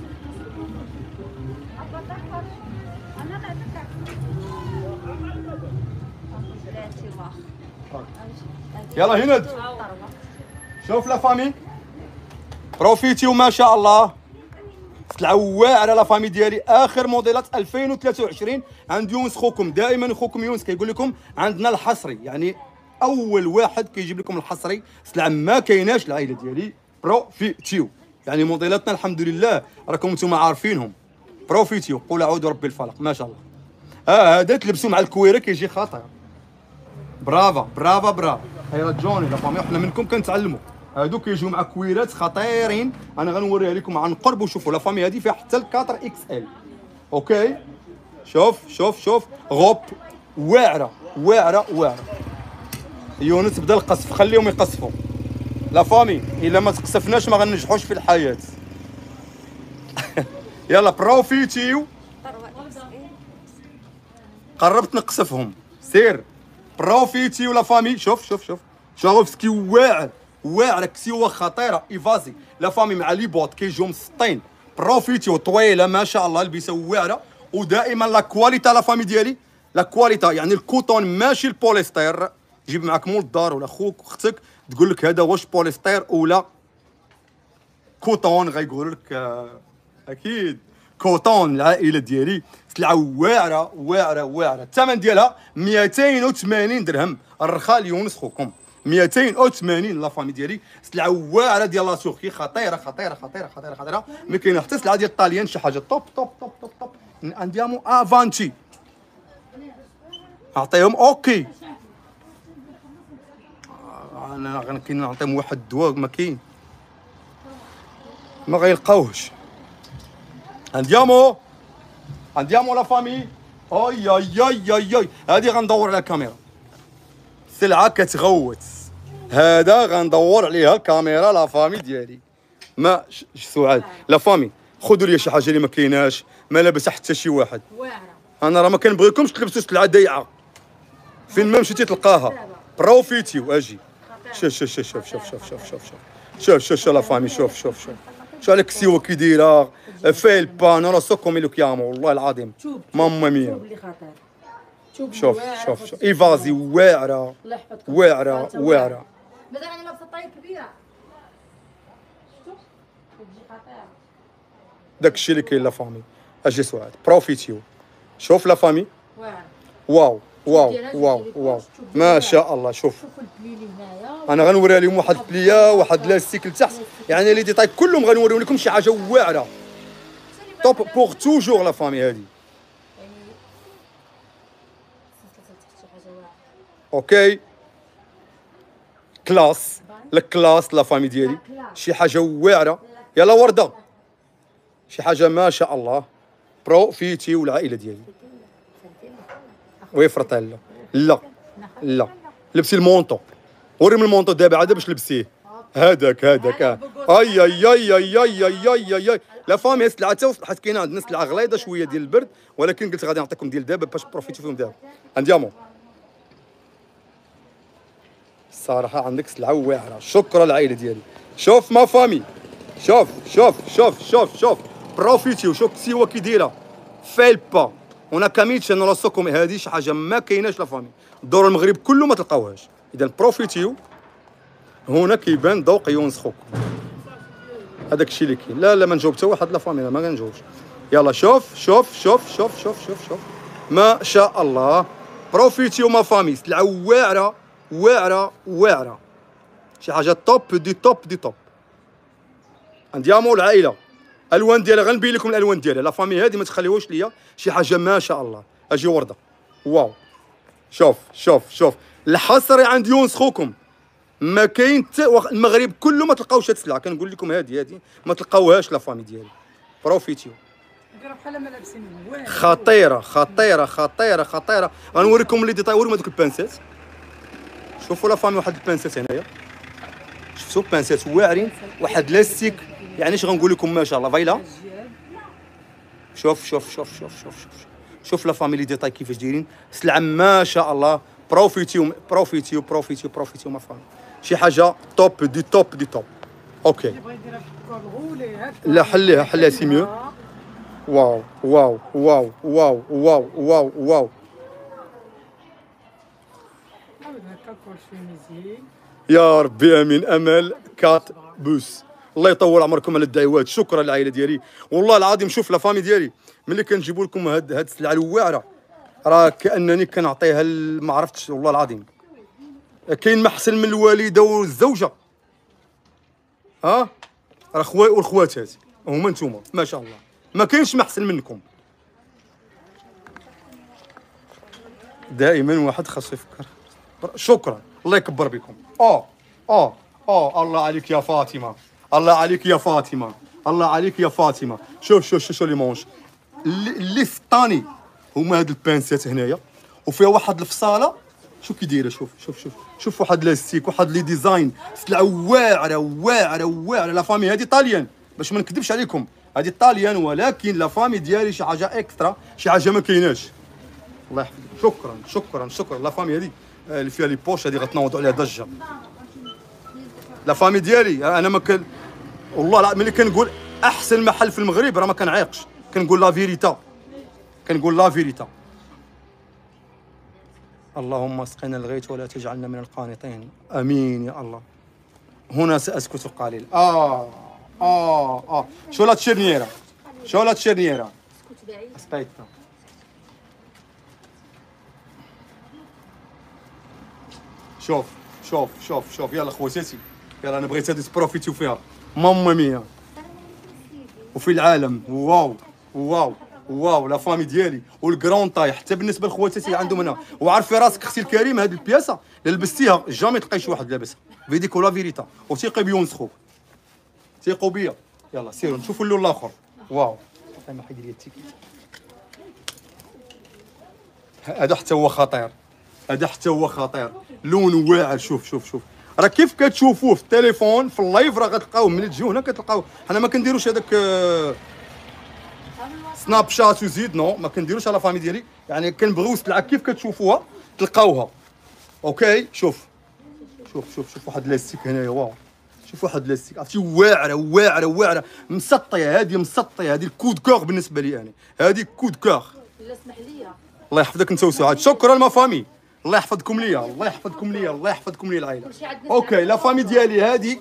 يلا هند شوف لا فامي بروفيتيو ما شاء الله سلعه واعره لا فامي ديالي اخر موديلات ألفين وثلاثة وعشرين عند يونس خوكم. دائما خوكم يونس كيقول لكم عندنا الحصري يعني اول واحد كيجيب لكم الحصري سلعه ما كايناش العائله ديالي بروفيتيو. يعني موديلاتنا الحمد لله راكم نتوما عارفينهم بروفيتيو. قول اعوذ برب الفلق ما شاء الله. اه هذا تلبسوا مع الكويره كيجي خطير. برافا برافا برافا هيا جوني لا فامي حنا منكم كنتعلموا. هادو كيجيو مع كويرات خطيرين انا غنوريها لكم عن قرب. وشوفوا لا فامي هذه فيها حتى ال أربعة إكس إل. اوكي شوف شوف شوف غوب واعره واعره واعره. يونس بدا القصف خليهم يقصفوا لا فامي الا ما تقصفناش ما غننجحوش في الحياه. يلا بروفيتيو قربت نقصفهم سير بروفيتيو لا فامي. شوف شوف شوف شاروفسكي واعر واعره كسيوه خطيره ايفازي لا فامي مع لي بوت كيجيو مسطين. بروفيتيو طويله ما شاء الله البسه واعره ودائما لا كواليتا لا فامي ديالي لا كواليتا يعني الكوتون ماشي البوليستير. جيب معك مول الدار ولا خوك اختك تقول لك هذا واش بوليستير ولا كوتون غيقول لك آه اكيد كوتون. العائله ديالي سلعه واعره واعره واعره. الثمن ديالها مئتين وثمانين درهم. الرخاء يونس خوكم مئتين وثمانين لا فامي ديالي سلعه واعره ديال لا تركي خطيره خطيره خطيره خطيره خطيره. ما كاينه حتى سلعه ديال الطاليان شي حاجه توب توب توب توب توب. انديامو افانتي اعطيهم اوكي. انا غنكين نعطيهم واحد الدواء ما كاين ما غيلقاوهش. انديامو انديامو لا فامي اي اي اي اي اي هادي غندور على الكاميرا سلعه كتغوت. هذا غندور عليها الكاميرا لا فامي ديالي ما ش... سعاد لا فامي خذوا لي شي حاجه اللي ما كايناش ما لابسها حتى شي واحد. واعره انا راه ما كنبغيكمش تلبسوا سلعه ضيعه فين ما مشيتي تلقاها. بروفيتيو اجي شوف شوف شوف شوف شوف شوف شوف شوف شوف شوف شوف لا فامي شوف شوف شوف شوف عليك السيوه كي دايره فيلبا انا راسو كومي لو كيامو والله العظيم ماما ميا. شوف اللي خطير شوف شوف واعرة، شوف شوف ايفازي واعره الله يحفظكم. واعره فاتة واعره. مازال انا لابسه طاي كبيره شوف تجي خطيره. داك الشيء اللي كاين لا فامي. اجي سعاد بروفيتيو شوف لا فامي واعره واو واو ديالها واو ديالي واو شوف ما ديالها. شاء الله. شوف شوفوا البليلي هنايا انا غنوريها لكم واحد البليه واحد لاستيك لتحت يعني لي ديتاي كلهم غنوريهم لكم شي حاجه واعره توب بوغ توجور لا فامي هذه. اوكي كلاس الكلاس لا فامي ديالي شي حاجه واعره. يلا ورده شي حاجه ما شاء الله بروفيتي والعائله ديالي. وي فرطيلا لا لا لبسي المونطو وريم المونطو دابا عاد باش لبسيه هذاك هذاك اي اي اي اي اي اي اي اي لا فامي سلعه تا حيت كاينه عندنا سلعه غليظه شويه ديال البرد، ولكن قلت غادي نعطيكم ديال دابا باش بروفيتي فيهم دابا. عندي امون الصراحه عندك سلعه واعره. شكرا العائله ديالي. شوف ما فامي شوف شوف شوف شوف شوف بروفيتيو. شوف سيوا كي دايره فايل با هنا كاميتشن راسكم. هذه شي حاجه ما كايناش لا فامي دور المغرب كله ما تلقاوهاش. اذا بروفيتيو هنا كيبان ذوق يونس خوك. هذاك الشيء اللي كاين. لا لا ما نجاوب حتى واحد لا فامي ما كنجاوبش. يلا شوف شوف شوف شوف شوف شوف شوف ما شاء الله بروفيتيو ما فامي سلعه واعره واعره واعره. شي حاجه توب دي توب دي توب. عندي امو العائله الوان ديالها غنبين لكم الالوان ديالها لا فامي هذه ما تخليوهاش ليا. شي حاجه ما شاء الله. اجي ورده واو شوف شوف شوف الحصري عند يونس خوكم ما كاين حتى المغرب كله ما تلقاوش هاد السلعه. كنقول لكم هذه هذه ما تلقاوهاش لا فامي ديالي بروفيتيو. بحال ما لابسين واعر خطيره خطيره خطيره خطيره. غنوريكم لي ديتاي. وريهم هذوك البانسات. شوفوا لا فامي واحد البانسات هنايا شفتوا بانسات واعرين واحد لاستيك يعني اش غنقول لكم ما شاء الله فايلا. شوف شوف شوف شوف شوف شوف شوف لا فامي لي ديتاي كيفاش دايرين. سلعه ما شاء الله بروفيتيو بروفيتيو بروفيتيو بروفيتيو ما فامي شي حاجه توب دي توب دي توب. اوكي بغا يديرها في الكورغولي هاك لا حليها حليها سي ميو. واو واو واو واو واو واو واو هكا كل شويه مزيان. يا ربي امين. امل كات بوس الله يطول عمركم على الدعوات. شكرا للعائله ديالي والله العظيم. شوف لا فامي ديالي ملي كنجيبوا لكم هاد هاد السلعه الواعره راه كانني كنعطيها ما عرفتش والله العظيم. كاين ما احسن من الوالده والزوجه. ها راه خويا والخواتات هما نتوما ما شاء الله ما كاينش ما احسن منكم. دائما واحد خاصو يفكر. شكرا الله يكبر بكم. اه اه اه الله عليك يا فاطمه الله عليك يا فاطمه الله عليك يا فاطمه. شوف شوف شوف لي مونش اللي فطاني هما هاد البانسات هنايا وفيها واحد الفصاله. شوف كي دايره. شوف شوف شوف شوف واحد لاستيك واحد لي ديزاين سلعه واعره واعره واعره. لا فامي هادي طاليان باش ما نكذبش عليكم هادي طاليان، ولكن لا فامي ديالي شي حاجه اكسترا شي حاجه ما كايناش. الله يحفظك. شكرا شكرا شكرا. لا فامي هادي اللي فيها لي بوش هادي غتنوضوا عليها ضجه. لا فامي ديالي انا ما كان والله لا ملي كنقول احسن محل في المغرب راه ما كنعيقش كنقول لا فيريتا كنقول لا فيريتا. اللهم اسقنا الغيث ولا تجعلنا من القانطين امين يا الله. هنا ساسكت قليلا. اه اه اه شو لا تشيرنييرا شو لا تشيرنييرا اسبيتا. شوف شوف شوف شوف يلا خواتاتي يلا انا بغيت هادي تبروفيتيو فيها ماما ميا وفي العالم. واو واو واو لا فامي ديالي والكرون طاي حتى بالنسبه لخواتاتي عندهم هنا. وعارفي راسك اختي الكريم هذه البياسه اللي لبستيها جامي تلقاي شي واحد لابسها فيديك ولا فيريتا. وثيقي بيونس خوك ثيقوا بيا. يلا سيروا نشوفوا اللون الاخر. واو ما حيدير لي التيكيت. هذا حتى هو خطير هذا حتى هو خطير لون واعر. شوف شوف شوف راه كيف كتشوفوه في التليفون في اللايف راه غتلقاوه ملي تجيو هنا كتلقاوه. حنا ما كنديروش هذاك سناب شات وزيد نو ما كنديروش على فامي ديالي يعني كنبغيو سلعه كيف كتشوفوها تلقاوها. اوكي شوف شوف شوف شوف واحد لاستيك هنايا. واو شوف واحد لاستيك عرفتي واعره واعره واعره مسطيه. هذه مسطيه هذه الكود كور بالنسبه لي انا هذه كود كور. لا اسمح لي الله يحفظك انت وسعاد. شكرا ما فامي الله يحفظكم ليا الله يحفظكم ليا الله يحفظكم ليا العائله. اوكي لا فامي ديالي هذه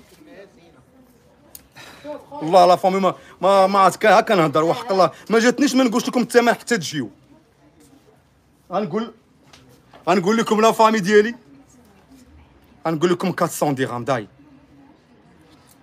والله لا فامي ما ما ما عاد هكا نهضر وحق الله ما جاتنيش ما نقولش لكم الثمن حتى تجيو. غنقول غنقول لكم لا فامي ديالي غنقول لكم أربعمية درهم داي.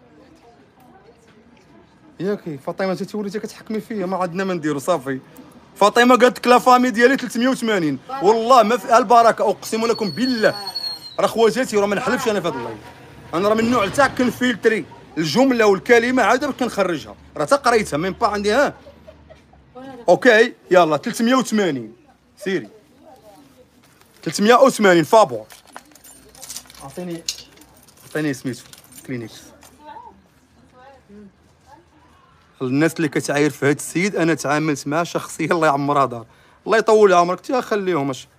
ياكي فاطمه انت وليتي كتحكمي فيا ما عندنا ما نديرو صافي فاطمه قالت لك لا فامي ديالي ثلاثمية وثمانين والله ما فيها البركه اقسم لكم بالله. راه خواتاتي راه ما نحلفش انا في هذا الله. انا راه من النوع تاع كنفلتري الجمله والكلمه عاد باش كنخرجها راه تا قريتها ميم با عندي. ها اوكي يلا ثلاثمية وثمانين سيري ثلاثمية وثمانين فابور. عطيني عطيني سميتو كلينيكس. الناس اللي كتعاير في هذا السيد انا تعاملت معاه شخصيا الله يعمرها دار. الله يطول عمرك تا خليهم اش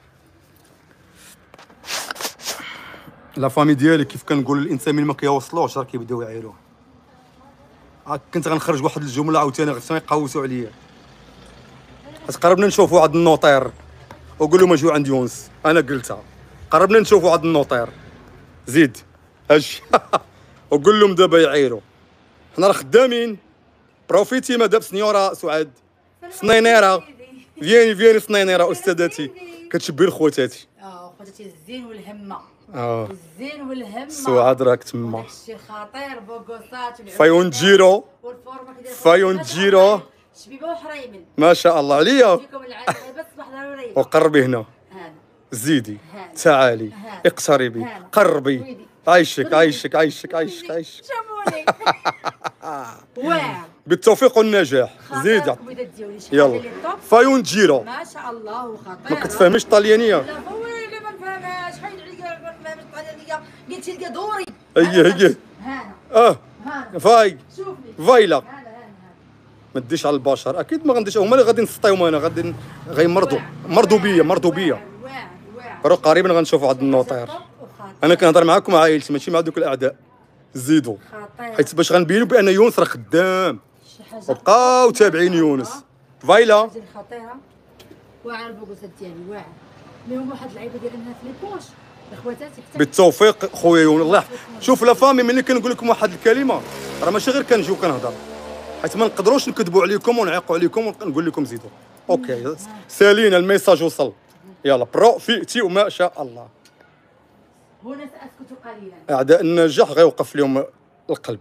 لا فامي ديالي كيف كنقول الانسان من ما كيوصلوش راه كيبداو يعايروه. كنت غنخرج واحد الجمله عاوتاني غير يقاوسوا عليا. قربنا نشوفوا واحد النوطير وقول لهم اجيو عند يونس. انا قلتها قربنا نشوفوا واحد النوطير زيد اش وقول لهم دابا يعايروا. حنا راه خدامين بروفيتي مدام سنيوره سعاد سنينيره فياني فياني سنينيره استاذتي كتشبي لخواتاتي. اه خواتاتي الزين والهمه. اه الزين والهمه سعاد راك تما. شي خطير بوكوسات فايون جيرو والفورمه كيدير فايون جيرو شبيبه وحريمن ما شاء الله عليا. فيكم العافيه بس صباح ضروري. وقربي هنا هذا زيدي تعالي اقتربي قربي. عايشك عايشك عايشك عايشك عايشك شاموني واعر بالتوفيق والنجاح. زيد يلا فايون جيرو. ما شاء الله وخطير. ما كتفهميش طليانيه؟ لا هو اللي ما نفهمهاش حيد عليا ما نفهمش الطليانيه. قلت لي دوري هي هي هانا اه هانا فاي شوفني فايلا. هذا هذا ما تديش على البشر اكيد ما غنديش. هما اللي غادي نسطيهم انا غادي غيمرضوا مرضوا بيا مرضوا بيا. واعر واعر راه قريبا غنشوفوا واحد النوطير. انا كنهضر معاكم مع عائلتي ماشي مع دوك الاعداء. زيدوا خطير حيت باش غنبينوا بان يونس راه خدام شي حاجه وبقاو تابعين يونس. فايلا حاجه خطيره واعر البوكوسات ديالي واعر. مي هما واحد اللعيبه ديال انها في لي بوش اخواتاتي حتى بالتوفيق خويا يونس الله يحفظك. شوف لا فامي ملي كنقول لكم واحد الكلمه راه ماشي غير كنجيو كنهضر حيت ما نقدروش نكذبوا عليكم ونعيقوا عليكم ونقول لكم زيدوا. اوكي سالينا الميساج وصل. يلا بروفيتي وما شاء الله. هنا ساسكت قليلا. اعداء النجاح غيوقف لهم القلب.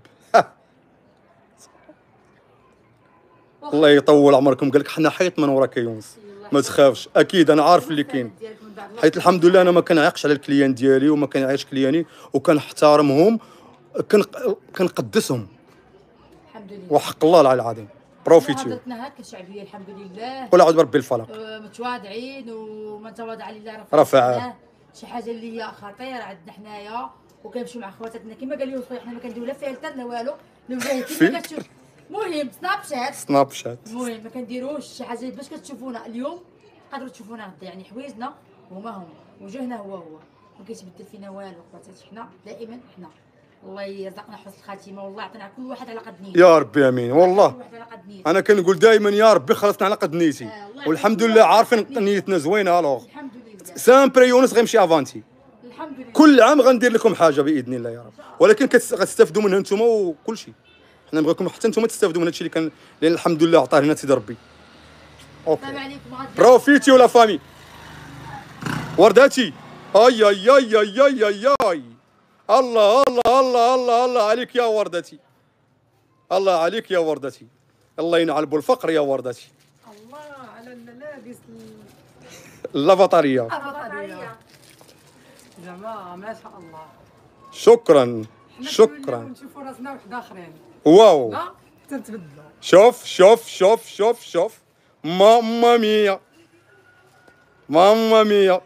الله يطول عمركم. قال لك حنا حيط من وراك يا يونس ما تخافش. اكيد انا عارف اللي كاين حيت الحمد لله انا ما كنعيقش على الكليان ديالي وما كنعيش كلياني وكنحترمهم كنقدسهم الحمد لله وحق الله العلي العظيم. بروفيتيو هضرتنا هكا شعبيه الحمد لله. قول اعوذ برب الفلق. آه، متواضعين ومن تواضع لله رفعه. شي حاجه اللي هي خطيره عندنا حنايا وكنمشيو مع خواتاتنا كما قال يوسف حنا ما كنديرو لا فلتر لا والو نبغيه كيما كتشوف. المهم سناب شات سناب شات المهم ما كنديروش شي حاجه باش كتشوفونا اليوم تقدروا تشوفونا غدا. يعني حوايجنا هما هما وجهنا هو هو ما كيتبدل فينا والو. خواتاتي حنا دائما حنا الله يرزقنا حسن الخاتمه والله يعطينا كل واحد على قد نيته. يا ربي امين. والله كل واحد على قد نيته. انا كنقول دائما يا ربي خلصنا على قد نيتي آه والحمد لله عارفين نيتنا زوينه. الوغ الحمد لله سامبري يونس غيمشي افانتي. الحمد لله كل عام غندير لكم حاجه باذن الله يا رب ولكن غتستافدوا منها نتوما وكل شيء. حنا نبغيكم حتى نتوما تستافدوا من هادشي اللي كان لان الحمد لله عطاه لنا سيدي ربي. اوكي السلام عليكم غادي بروفيتي ولا فامي ورداتي. اي اي اي اي اي اي اي الله الله الله الله الله عليك يا وردتي. الله عليك يا وردتي. الله ينعل بالفقر يا وردتي. الله على الملابس اللافاتاريه البطاريه جماعه ما شاء الله. شكرا حنا شكرا. نشوفوا راسنا واحد اخرين واو لا تنتبدلوا. شوف شوف شوف شوف شوف ماما ميا ماما ميا.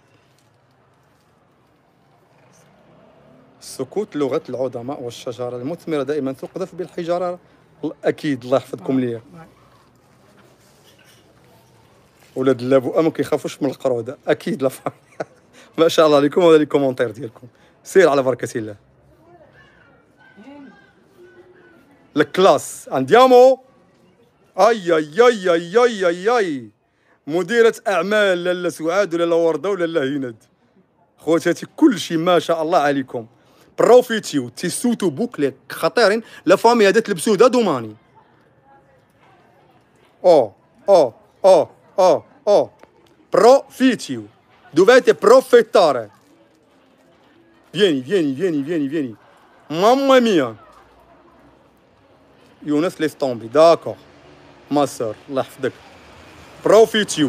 السكوت لغة العظماء والشجرة المثمرة دائما تقذف بالحجارة. أكيد الله يحفظكم ليا. ولاد اللابوءة ما كيخافوش من القرودة أكيد. لا ما شاء الله عليكم. وهذا لي كومونتير ديالكم سير على بركة الله. الكلاس انديامو. اي اي اي اي اي اي اي مديرة اعمال لاله سعاد ولا ورده ولا لا هند. خواتاتي كل شيء ما شاء الله عليكم. بروفيتيو تيسوتو بوكلي خطيرين. لا فامي هذا تلبسوه دا دوماني. او او او او او بروفيتيو دوفيتي بروفيتاري. فيني فيني فيني فيني فيني ماما ميا. يونس ليس طومبي داكور ما سور الله يحفظك. بروفيتيو.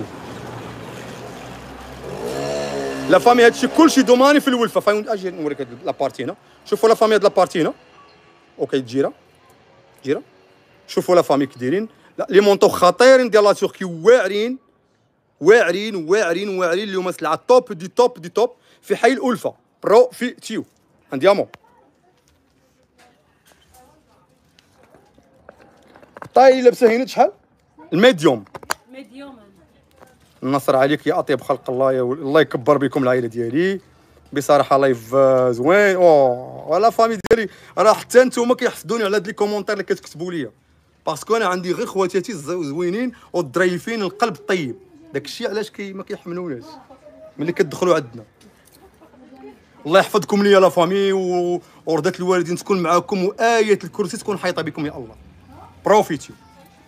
لا فامي هادشي كلشي دوماني في الولفه. فاين اجي نوريك هاد لابارتي هنا. شوفوا لا فامي هاد لابارتي هنا. اوكي جيره جيره. شوفوا لا فامي كي دايرين. لا لي مونطو خطيرين ديال لا تركي واعرين واعرين واعرين واعرين اليوم سلعه توب دي توب دي توب في حي الألفة. بروفيتيو. انديامون الطاي اللي لابسه هنا شحال؟ الميديوم. ميديوم. النصر عليك يا اطيب خلق الله. يا الله يكبر بكم العائله ديالي بصراحه. لايف زوين. او لا فامي ديالي راه حتى نتوما كيحسدوني على هاد لي كومونتير اللي كتكتبوا لي باسكو انا عندي غير خواتاتي زوينين والظريفين القلب الطيب. داك الشيء علاش كي ما كيحملوناش ملي كتدخلوا عندنا. الله يحفظكم ليا لا فامي و... ورضا الوالدين تكون معاكم وآية الكرسي تكون حيطه بكم يا الله. بروفيتيو.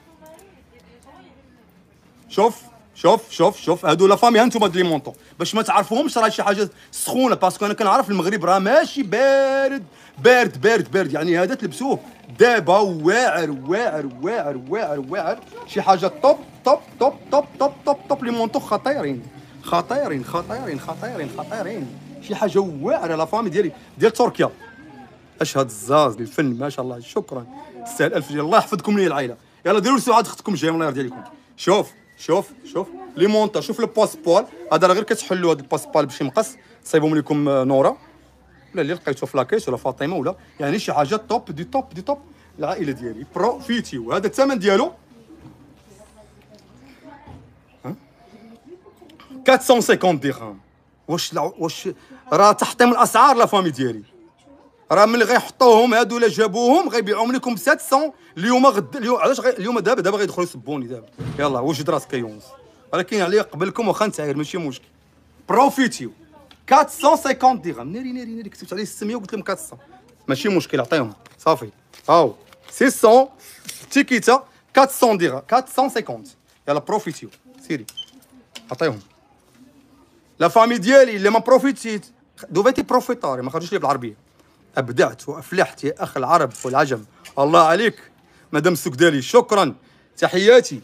شوف شوف شوف شوف هادو لا فامي. ها نتوما لي مونطو باش ما تعرفوهمش راه شي حاجه سخونه باسكو انا كنعرف المغرب راه ماشي بارد بارد بارد بارد. يعني هذا تلبسوه دابا واعر واعر واعر واعر واعر شي حاجه توب توب توب توب توب توب توب. لي مونطو خطيرين خطيرين خطيرين خطيرين خطيرين شي حاجه واعره لا فامي ديالي ديال تركيا. اش هاد الزاز للفن ما شاء الله. شكرا تستاهل الف ديال. الله يحفظكم لي العائله. يلا ديروا لسعاد اختكم جايه الله يرضي عليكم. شوف شوف شوف لي مونطا. شوف الباسبول هذا راه غير كتحلوا هذا الباسبول بشي مقص تصيبهم لكم نورا ولا اللي لقيتو في لاكيس ولا فاطمه ولا يعني شي حاجه توب دي توب دي توب العائله ديالي. بروفيتيو. هذا الثمن ديالو أربعمية وخمسين درهم. واش واش راه تحطيم الاسعار لا فامي ديالي. راه ملي غيحطوهم هادو الا جابوهم غيبيعوهم لكم ب سبعمية اليوم غد. اليوم علاش غي... اليوم دابا دابا غيدخلوا يسبوني دابا. يلاه وجد راسك يا يونس. ولكن عليا قبلكم واخا نتعاير ماشي مشكل. بروفيتيو. أربعمية وخمسين درهم. ناري ناري ناري كتبت عليه ستمية وقلت لهم أربعمية ماشي مشكل عطيهم صافي. هاو ستمية تيكيتا أربعمية درهم أربعمية وخمسين. يلا بروفيتيو سيري عطيهم. لا فامي ديالي اللي ما بروفيتيت دوفيتي بروفيتاري ما خرجوش لي بالعربيه. ابدعت وافلحت يا اخ العرب والعجم. الله عليك مدام السكدالي. شكرا تحياتي.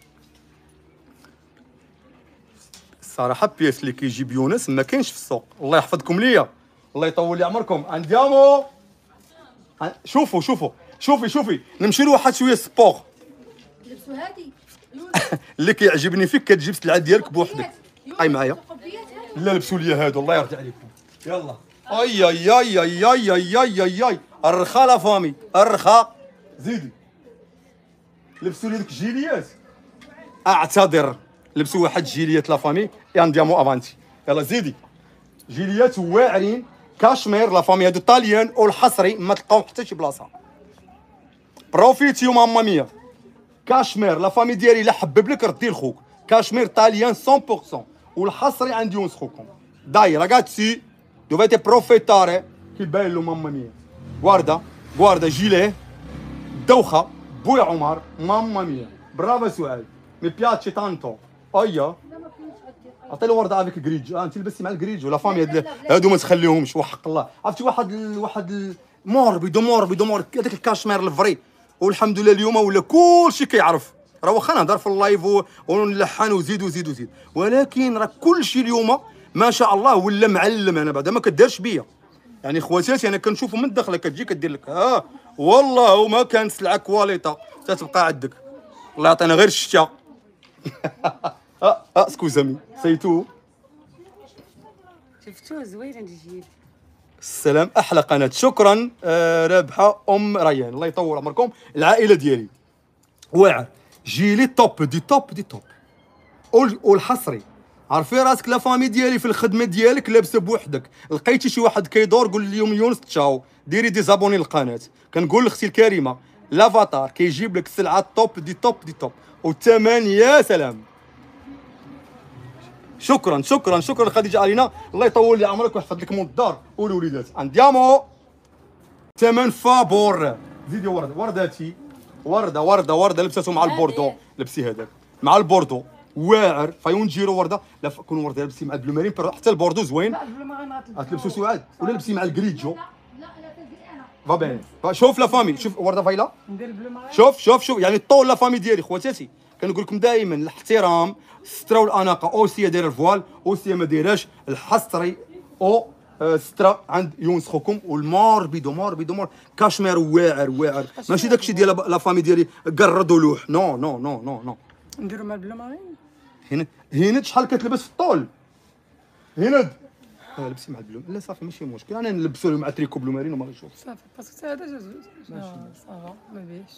الصراحه بياس اللي كيجيب يونس ما كاينش في السوق. الله يحفظكم ليا الله يطول لي عمركم. انديامو شوفوا شوفوا شوفي شوفي نمشي لواحد شويه سبور. لبسوا هادي اللي كيعجبني فيك كتجيب السلعه ديالك بوحدك. اي معايا لا لبسوا لي هادو الله يرضي عليكم. يلا اي اي اي اي اي اي اي اي اي الرخا لا فامي الرخا. زيدي لبسوا لي ديك الجيليات. اعتذر لبسوا واحد جيليات لا فامي انديامو افانتي. يلا زيدي جيليات واعرين كاشمير لا فامي. هادو طاليان والحصري ما تلقاو حتى شي بلاصه. بروفيتيو ماما ميا. كاشمير لا فامي ديالي لا حبب لك ردي لخوك. كاشمير طاليان مية بالمية والحصري عند يونس خوكم. داي راغاتسي دوفيتي بروفيتاري كيبان له ماما ميا. غواردا غواردا جيليه دوخه بويا عمر ماما ميا. برافو سعاد مي بياتشي تانتو. ايا عطي له ورده افيك جريج. اه انت لبستي مع الجريج ولا فامي هادو ما تخليهمش وحق الله. عرفتي واحد ال... واحد ال... موربيدو موربيدو مور هذاك الكاشمير الفري. والحمد لله اليوم ولا كلشي كيعرف. راه واخا نهضر في اللايف ونلحن وزيد وزيد وزيد ولكن راه كلشي اليوم ما شاء الله ولا معلم. انا بعدا ما كدارش بيا يعني خواتاتي انا كنشوفو من الدخله كتجي كدير لك ها والله وما كان سلعه كواليطا تتبقى عندك. الله يعطينا غير الشتاء. اه اه سكوزامي سيتو. شفتوه زوين الجيل. السلام احلى قناه. شكرا آه رابحه ام ريان الله يطول عمركم. العائله ديالي واعر جيلي توب دي توب دي توب. والحصري عرفي راسك لا فامي ديالي في الخدمه ديالك لابسه بوحدك. لقيتي شي واحد كيدور قول لهم يونس تشاو ديري دي زابوني للقناه. كنقول لاختي الكريمه لافاتار كيجيب لك السلعه توب دي توب دي توب والثمن يا سلام. شكرا شكرا شكرا خديجه علينا الله يطول لي عمرك ويحفظ لك مول الدار والوليدات. انديامو ثمن فابور. زيدي ورده ورداتي ورده ورده ورده لبسته مع البوردو. لبسي هذاك مع البوردو واعر فايون جيرو ورده. لا كون ورده لبسي مع البلو مارين حتى البوردو زوين. غتلبسو سعاد ولا لبسي مع الكريجو فا بين. شوف لا فامي شوف ورده فايله. شوف شوف شوف يعني الطول لا فامي ديالي خواتاتي كنقول لكم دائما الاحترام، الستره والاناقه، اوسيه داير الفوال، اوسيه ما دايرهاش، الحصري او سترا عند يونس خوكم. والمار بيدو مار بيدو مار كاشمير واعر واعر، ماشي داكشي ديال لا فامي ديالي قرد ولوح. نو نو نو نو نو. نديرو مع البلو مارين. هنا هنا شحال كتلبس في الطول هنا. اه لبسي مع البلو، لا صافي ماشي مشكل، انا نلبسو مع تريكو بلو مارين وما غيشوف. صافي باسكو هذا جوج صافا ما بيش.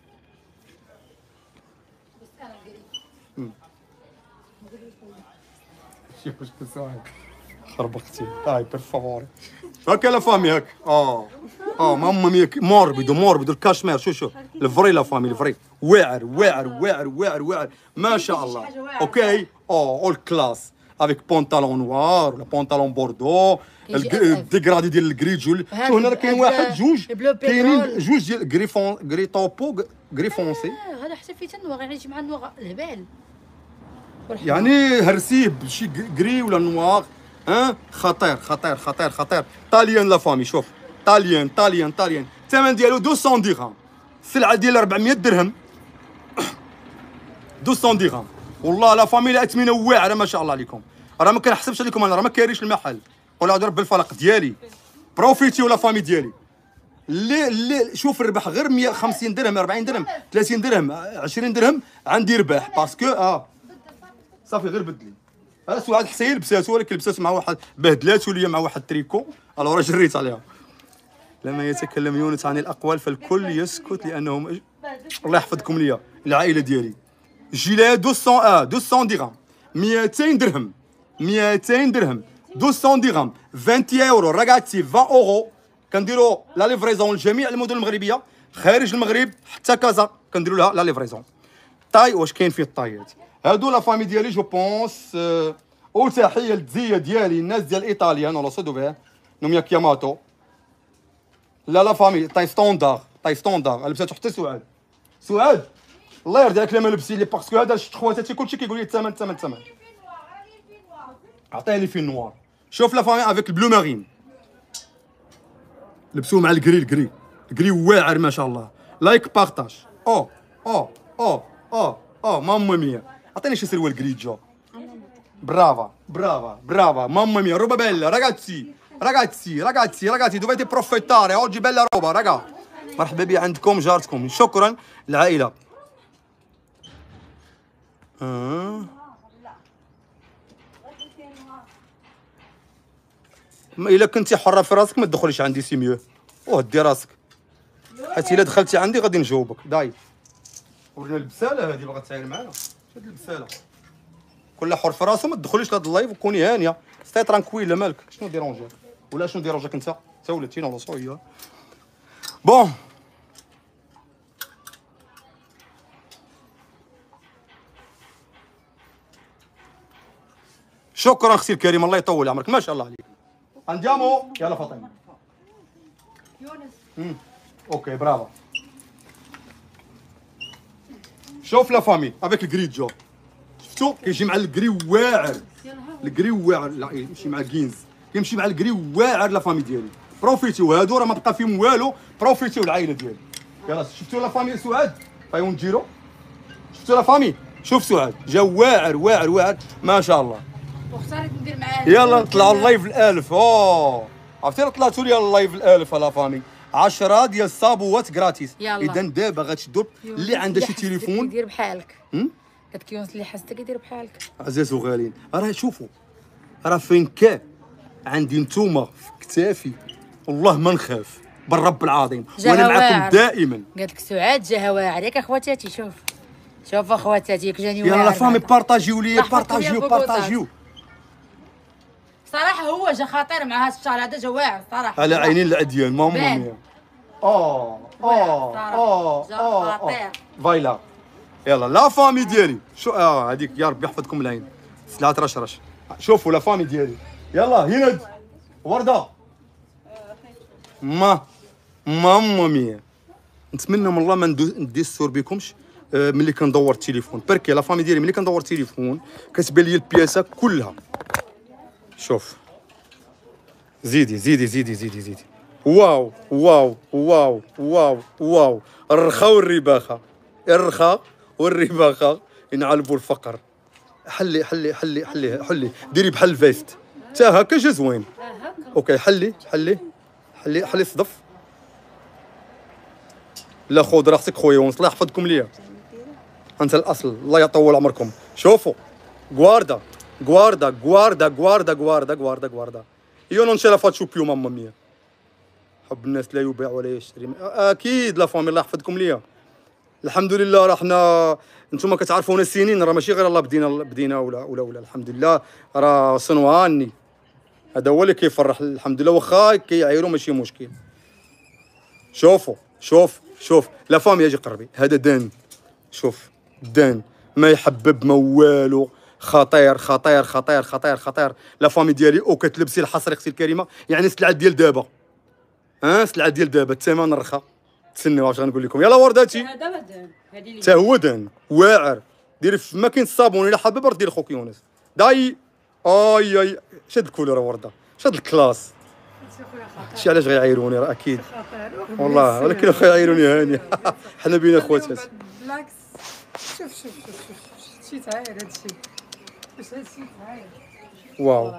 شوف واش كنساعد خربقتي. هاي بير فافوري هاكا لا فامي هاك. اه اه ماما ميا موربيدو موربيدو الكاشمير. شوف شوف الفري لا فامي الفري واعر واعر واعر واعر واعر ما شاء الله. اوكي اه اول كلاس افيك بونطالون نوار ولا بونطالون بوردو الديغرادي ديال الكريجول. شوف هنا كاين واحد جوج كاينين جوج ديال كريفون كري طوبو كري فونسي. هذا حتى فيه النوار يعني يجي مع النوار الهبال يعني هرسيه بشي كري ولا نوار. ها خطير خطير خطير خطير. طاليان لا فامي. شوف طاليان طاليان طاليان. الثمن ديالو مئتين درهم. السلعه ديال أربعمية درهم. مئتين درهم والله لا فامي. لا اثمنه واعره ما شاء الله عليكم. راه ما كنحسبش عليكم انا، راه ما كايريش المحل. قول عاد رب الفلق ديالي بروفيتي ولا فامي ديالي. اللي اللي شوف الربح غير مية وخمسين درهم أربعين درهم ثلاثين درهم عشرين درهم عندي ربح باسكو اه صافي غير بدلي. هذا سعاد حسين لبساتو ولكن لبسات مع واحد بهدلاتو ليا مع واحد تريكو الو راه جريت عليها. لما يتكلم يونس عن الاقوال فالكل يسكت لانهم الله يحفظكم ليا العائله ديالي. جيلات مئتين اه مئتين درهم مئتين درهم مئتين درهم مئتين درهم عشرين يورو راكاتي عشرين اورو. كنديروا لا ليفريزون لجميع المدن المغربيه خارج المغرب حتى كازا كنديروا لها لا ليفريزون. طاي واش كاين فيه الطايات هادو لا فامي ديالي جو بونس. او تحيه للتزيه ديالي الناس ديال ايطاليان ولا صدو بها نوميا كياماتو. لا لا فامي طاي ستوندار طاي ستوندار لبساتو حتى سعاد. سعاد الله يرضي عليك لما لبسي لي باسكو هذا شفت خواتاتي كلشي كيقول لي الثمن الثمن الثمن. عطيني في النوار. شوف لا فامي افيك البلو مارين لبسوه مع الكري الكري الكري واعر ما شاء الله. لايك بارطاج. او او او او او ماما ميا. عطيني شي سروال جريجو. برافا برافا برافا ماما ميا. روبا بيلا ragazzi ragazzi ragazzi ragazzi dovete approfittare oggi bella roba raga. مرحبا بي عندكم جارتكم. شكرا العائله. آه. ما الا كنتي حره في راسك ما تدخليش عندي سي ميو. وهدي راسك حيت الا دخلتي عندي غادي نجاوبك. داي ورينا البساله هذه باغا تعاين معنا. هاد البساله كل حر في راسو ما تدخليش لهاد اللايف وكوني هانيه ستي ترانكويل. مالك شنو ديرونجيك ولا شنو ديرونجيك انت تا ولاتي ولا صويه. بون شكرا اختي الكريمه الله يطول عمرك ما شاء الله عليك. انجامو يلا فاطمه. يونس امم اوكي برافو. شوف لا فامي افيك الكريجو شفتو كيجي مع الكري واعر. الكري واعر لا يمشي مع الكينز كيمشي مع الكري واعر لا فامي ديالي. بروفيتيو هادو راه ما بقى فيهم والو. بروفيتيو العائله ديالي. يلا شفتو لا فامي سعاد فايون جيرو. شفتو لا فامي شوف سعاد جا واعر واعر واعر ما شاء الله. واختاريت ندير معاه. يلا نطلعوا اللايف الالف. اوه عرفتي طلعتوا لي اللايف الالف لا فامي. عشرة ديال الصابوات كراتيس. اذا دابا غتشدوا اللي عنده شي تليفون يدير بحالك. قالت يونس اللي حسيتك يدير بحالك. عزاز وغاليين راه شوفوا راه فين كان عندي نتوما في كتافي والله ما نخاف بالرب العظيم وانا معكم دائما. قالت لك سعاد جاها واعر ياك اخواتاتي. شوف شوف اخواتاتي جاني واعر. يلا فامي بارطاجيو لي بارطاجيو بارطاجيو. صراحه هو جا خطير مع هذا الشهر هذا جا واعر صراحه على عينين العديان ماما ميا. اه اه اه اه فايلا. يلا لا فامي ديالي شو اه هذيك يا ربي يحفظكم العين سلعة رشرش. شوفوا لا فامي ديالي. يلا هند ورده ما ماما ميا. نتمنى من الله ما نديسور بكمش آه ملي كندور التليفون بركي لا فامي ديالي ملي كندور التليفون كتبان لي البياسه كلها. شوف زيدي زيدي زيدي زيدي زيدي. واو واو واو واو واو الرخا والرباخه. الرخا والرباخه ينعلبوا الفقر. حلي حلي حلي حلي حلي ديري بحال الفيست تا هكا جا زوين. اوكي حلي حلي حلي حلي صدف. لا خذ راحتك خويا ونص، الله يحفظكم ليا. انت الاصل، الله يطول عمركم. شوفوا غواردا غواردا غواردا غواردا غواردا غواردا غواردا. Io non ce la faccio più mamma mia. حب الناس لا يباع ولا يشتري. اكيد لا فامي الله يحفظكم ليا. الحمد لله راه حنا انتم كتعرفونا السنين، راه ماشي غير الله بدينا بدينا ولا ولا ولا الحمد لله راه صنواني. هذا هو اللي كيفرح الحمد لله، واخا كيعايروا ماشي مشكل. شوفوا شوف شوف لا فامي اجي قربي، هذا دان. شوف دان ما يحبب ما والو، خطير خطير خطير خطير خطير. لا فامي ديالي او كتلبسي الحصري اختي الكريمه، يعني سلعه ديال دابا. ها سلعه ديال دابا الثمن رخا. تسنيو واش غنقول لكم. يلا ورداتي هذا ودان هذه اللي تا هو دان واعر. ديري في ما كاين الصابون الا حابب راه دير خوك يونس. داي اي اي شاد الكولور ورده، شاد الكلاس. شي علاش غيعايروني راه اكيد والله، ولكن واخا يعايروني هاني. حنا بينا خواتات. بالعكس شوف شوف شوف شوف هادشي تعاير هادشي. واش هادشي تعاير؟ واو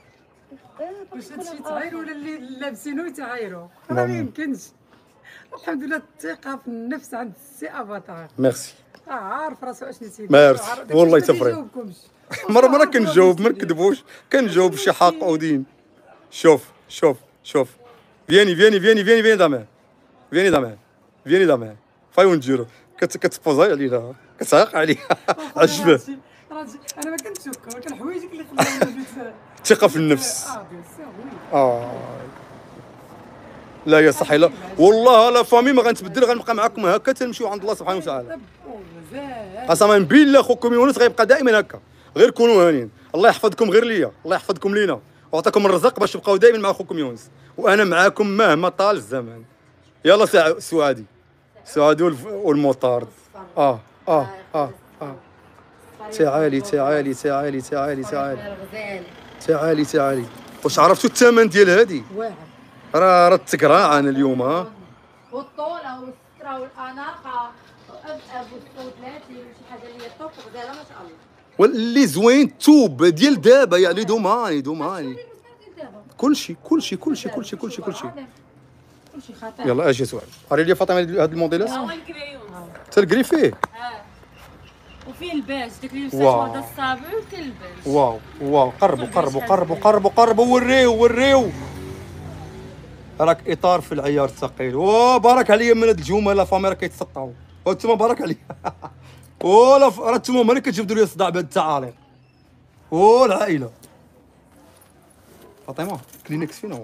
واش هادشي تعاير ولا اللي لابسينو يتعايروا؟ راه ما يمكنش. الحمد لله الثقة في النفس عند السي افاتار. ميرسي. اه عارف راسو اشني تيدير. ميرسي والله تفرح. ما مرة مرة كنجاوب ما نكذبوش، كنجاوب شي حق ودين. شوف شوف شوف فيني فيني فيني فيني فيني دامين فيني دامين فيني دامين فاي وين ديرو كتبوزاي علينا كتعيق عليه. عجبه. انا ما كنتش هكا، ولكن حوايجك اللي خلاني الثقة في النفس. اه بيان سور اه لا يا صحي لا والله لا فامي ما غنتبدل، غنبقى معاكم هكا تنمشيو عند الله سبحانه وتعالى. قسما بالله خوكم يونس غيبقى دائما هكا، غير كونوا هانيين. الله يحفظكم غير ليا، الله يحفظكم لينا ويعطيكم الرزق باش تبقاو دائما مع خوكم يونس، وانا معاكم مهما طال الزمان. يلا سع... سعادي سعادي والف... والمطارد. اه اه اه اه تعالي تعالي تعالي تعالي تعالي تعالي تعالي. واش عرفتوا الثمن ديال هادي؟ واعر. راه راه تقرا انا اليوم. ها والطوله والستره والاناقه واباب والسودلاتي وشي حاجه اللي هي توب غزاله ما شاء الله. واللي زوين توب ديال دابا، يعني دوماني دوماني كلشي كلشي كلشي كلشي كلشي كلشي. كلشي خطير. يلا اجي سؤال. عرفتي لي فاطمه هاد الموديلات؟ هو الكريون حتى الكري فيه. اه وفيه الباج داك اللي لبسات واو. ورده الصابع وكاين الباج. واو واو قربوا قربوا قربوا قربوا قربوا وريو وريو. راك اطار في العيار الثقيل. او بارك عليا من هاد الجمل لا فامي راه كيتسطاو. وانتم بارك عليا. ولا راه انتم مالك كتجبدوا لي الصداع بهاد التعاليق. او العائله فاطمه كلينكس فين هو؟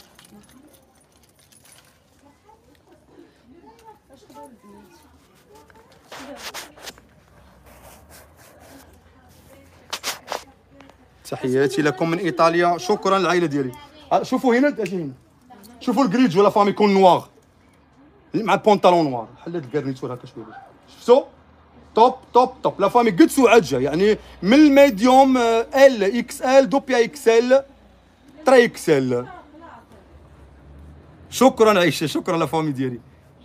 تحياتي لكم من ايطاليا، شكرا للعائله ديالي. شوفوا هنا اجي هنا، شوفوا الكريج ولا فامي يكون نوار مع البونطالون نوار. حلات الكارنيتور هكا شويه شفتوا توب توب توب. لا فامي قد سعاجه يعني من الميديوم ال اكس ال دوبيا اكس ال تري اكس ال. شكرا عيشه، شكرا لا فامي ديالي.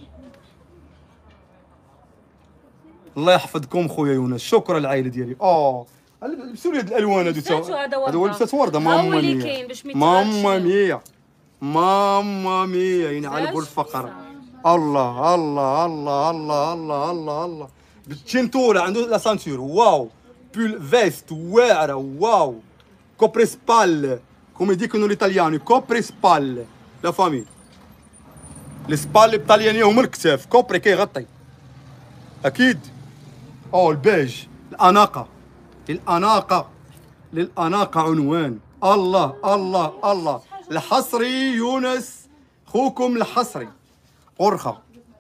الله يحفظكم خويا يونس، شكرا للعائله ديالي. اه لبسوا لي هاد الالوان هادو تا هذا ورده هذا هو لبسات ورده. ماما اللي ميا كاين باش ما ماما ميا ماما ميا ينعلبوا الفقر. الله الله الله الله الله الله الله. بالتشينتولا عنده لا سانتور. واو بول فيست واعره. واو كوبري سبال كوم يديكونو الايطالياني كوبري سبال. لا فامي لي سبال الايطاليانيه هما الكتاف. كوبري كيغطي اكيد. او البيج الاناقه الاناقه للاناقه عنوان. الله الله الله. الحصري يونس خوكم الحصري قرخه.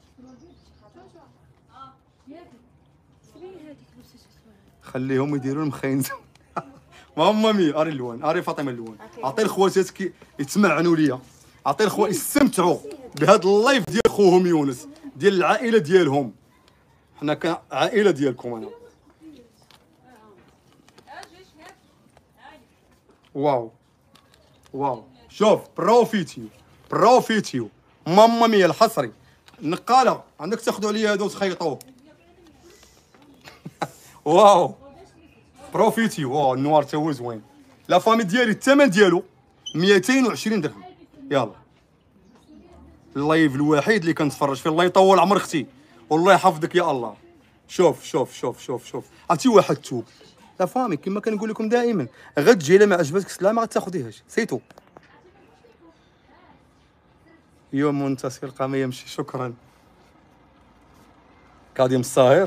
خليهم يديروا المخاين. ماما مي اري اللوان اري فاطمه اللوان. عطي لخواتاتك يتمعنوا ليا، عطي الخوات يستمتعوا بهذا اللايف ديال خوهم يونس ديال العائله ديالهم. حنا كعائله ديالكم انا. واو واو شوف بروفيتيو بروفيتيو. ماما ميا الحصري. النقاله عندك تاخذوا عليا هذا وتخيطوه. واو بروفيتي. واو النوار تا هو زوين. لا فامي ديالي الثمن ديالو مئتين وعشرين درهم. يلا اللايف الوحيد اللي كنتفرج فيه، الله يطول عمر اختي والله يحفظك يا الله. شوف شوف شوف شوف شوف عرفتي واحد توب لا فامي كما كنقول لكم دائما، غتجي الا ما عجبتك السلعه ما غتاخذيهاش سيتو. يوم منتصر قام يمشي. شكرا كاظم الصاهر.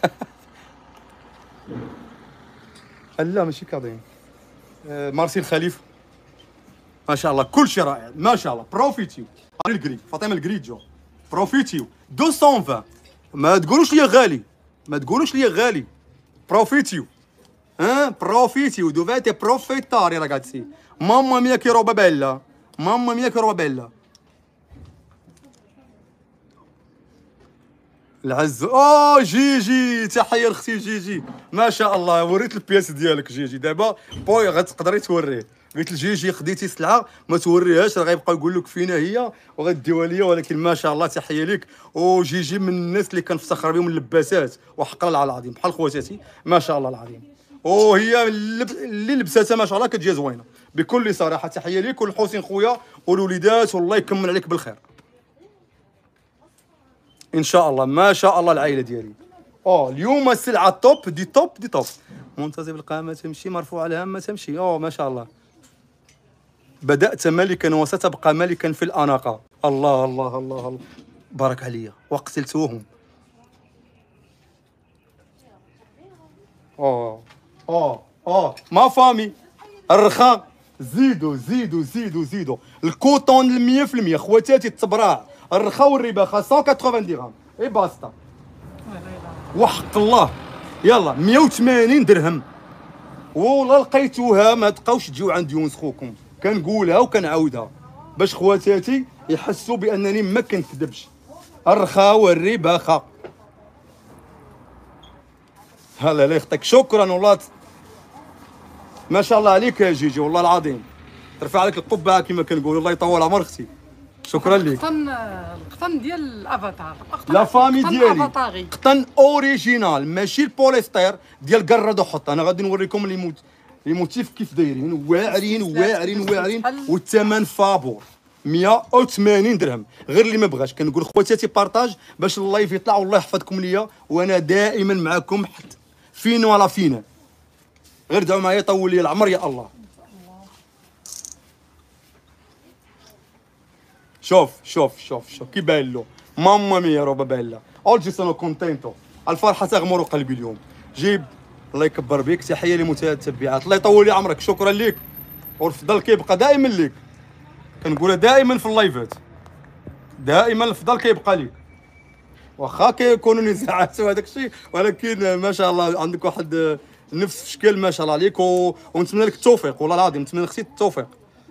لا ماشي كاظم، آه مارسي الخليفه. ما شاء الله كل شيء رائع ما شاء الله. بروفيتيو الكري فاطمه الكريجو بروفيتيو مئتين وعشرين. ما تقولوش لي غالي، ما تقولوش لي غالي. بروفيتيو ها بروفيتيو دوفاتي بروفيتاري راغاتسي. ماما ميا كي روبا بيلا، ماما ميا كي روبا بيلا. العز اوه جيجي تحيه لاختي جيجي ما شاء الله. وريت البياس ديالك جيجي دابا بوي غتقدري توريه. قلت لجيجي خديتي سلعه ما توريهاش راه غيبقى يقول لك فينا هي وغديوها ليا، ولكن ما شاء الله تحيه ليك. وجيجي من الناس اللي كنفتخر بهم اللباسات وحق الله العظيم بحال خواتاتي ما شاء الله العظيم. وهي اللي لبساتها ما شاء الله كتجي زوينه بكل صراحه. تحيه ليك وللحسين خويا والوليدات والله يكمل عليك بالخير ان شاء الله ما شاء الله. العائله ديالي اه اليوم السلعه توب دي توب دي توب. منتظم القامه تمشي مرفوعه الهامه تمشي. اه ما شاء الله. بدات ملكا وستبقى ملكا في الاناقه. الله الله الله الله بارك عليا وقتلتوهم. اه اه اه ما فامي الرخاء زيدوا زيدوا زيدوا زيدوا. الكوطون مية في المية خواتاتي التبراع الرخاء والرباخه مئة وثمانين درهم اي باستا وحق الله. يلا مئة وثمانين درهم. والله لقيتوها ما تبقاوش تجيو عند يونس خوكم، كنقولها وكنعاودها باش خواتاتي يحسوا بانني ما كنكذبش. الرخاء والرباخه. هلا لا يخطيك شكرا والله ما شاء الله عليك يا جيجي والله العظيم. ترفع عليك القبعه كما كنقول الله يطول عمر اختي. شكرا لك. القطن القطن ديال الافاتار. لا فامي ديالي افاتاري قطن اوريجينال ماشي البوليستير ديال قرد وحط. انا غادي نوريكم لي موت لي موتيف كيف دايرين واعرين واعرين واعرين. والثمن فابور مئة وثمانين درهم. غير اللي ما بغاش كنقول خواتاتي بارطاج باش اللايف يطلع والله يحفظكم ليا وانا دائما معكم حتى فين ولا فينا. غير دعوا معايا طول لي العمر يا الله. شوف شوف شوف شوف كي باين ماما ميا روبا بيلا. اولجي سانو كونتينتو. الفرحه تغمر قلبي اليوم. جيب الله يكبر بك. تحيه لمتابعات الله يطول لي عمرك. شكرا لك والفضل كيبقى دائما لك. كنقولها دائما في اللايفات دائما الفضل كيبقى لك واخا كيكونوا نزاعات وهذاك الشيء، ولكن ما شاء الله عندك واحد نفس الشكل ما شاء الله عليك. و... ونتمنى لك التوفيق والله العظيم. نتمنى اختي التوفيق.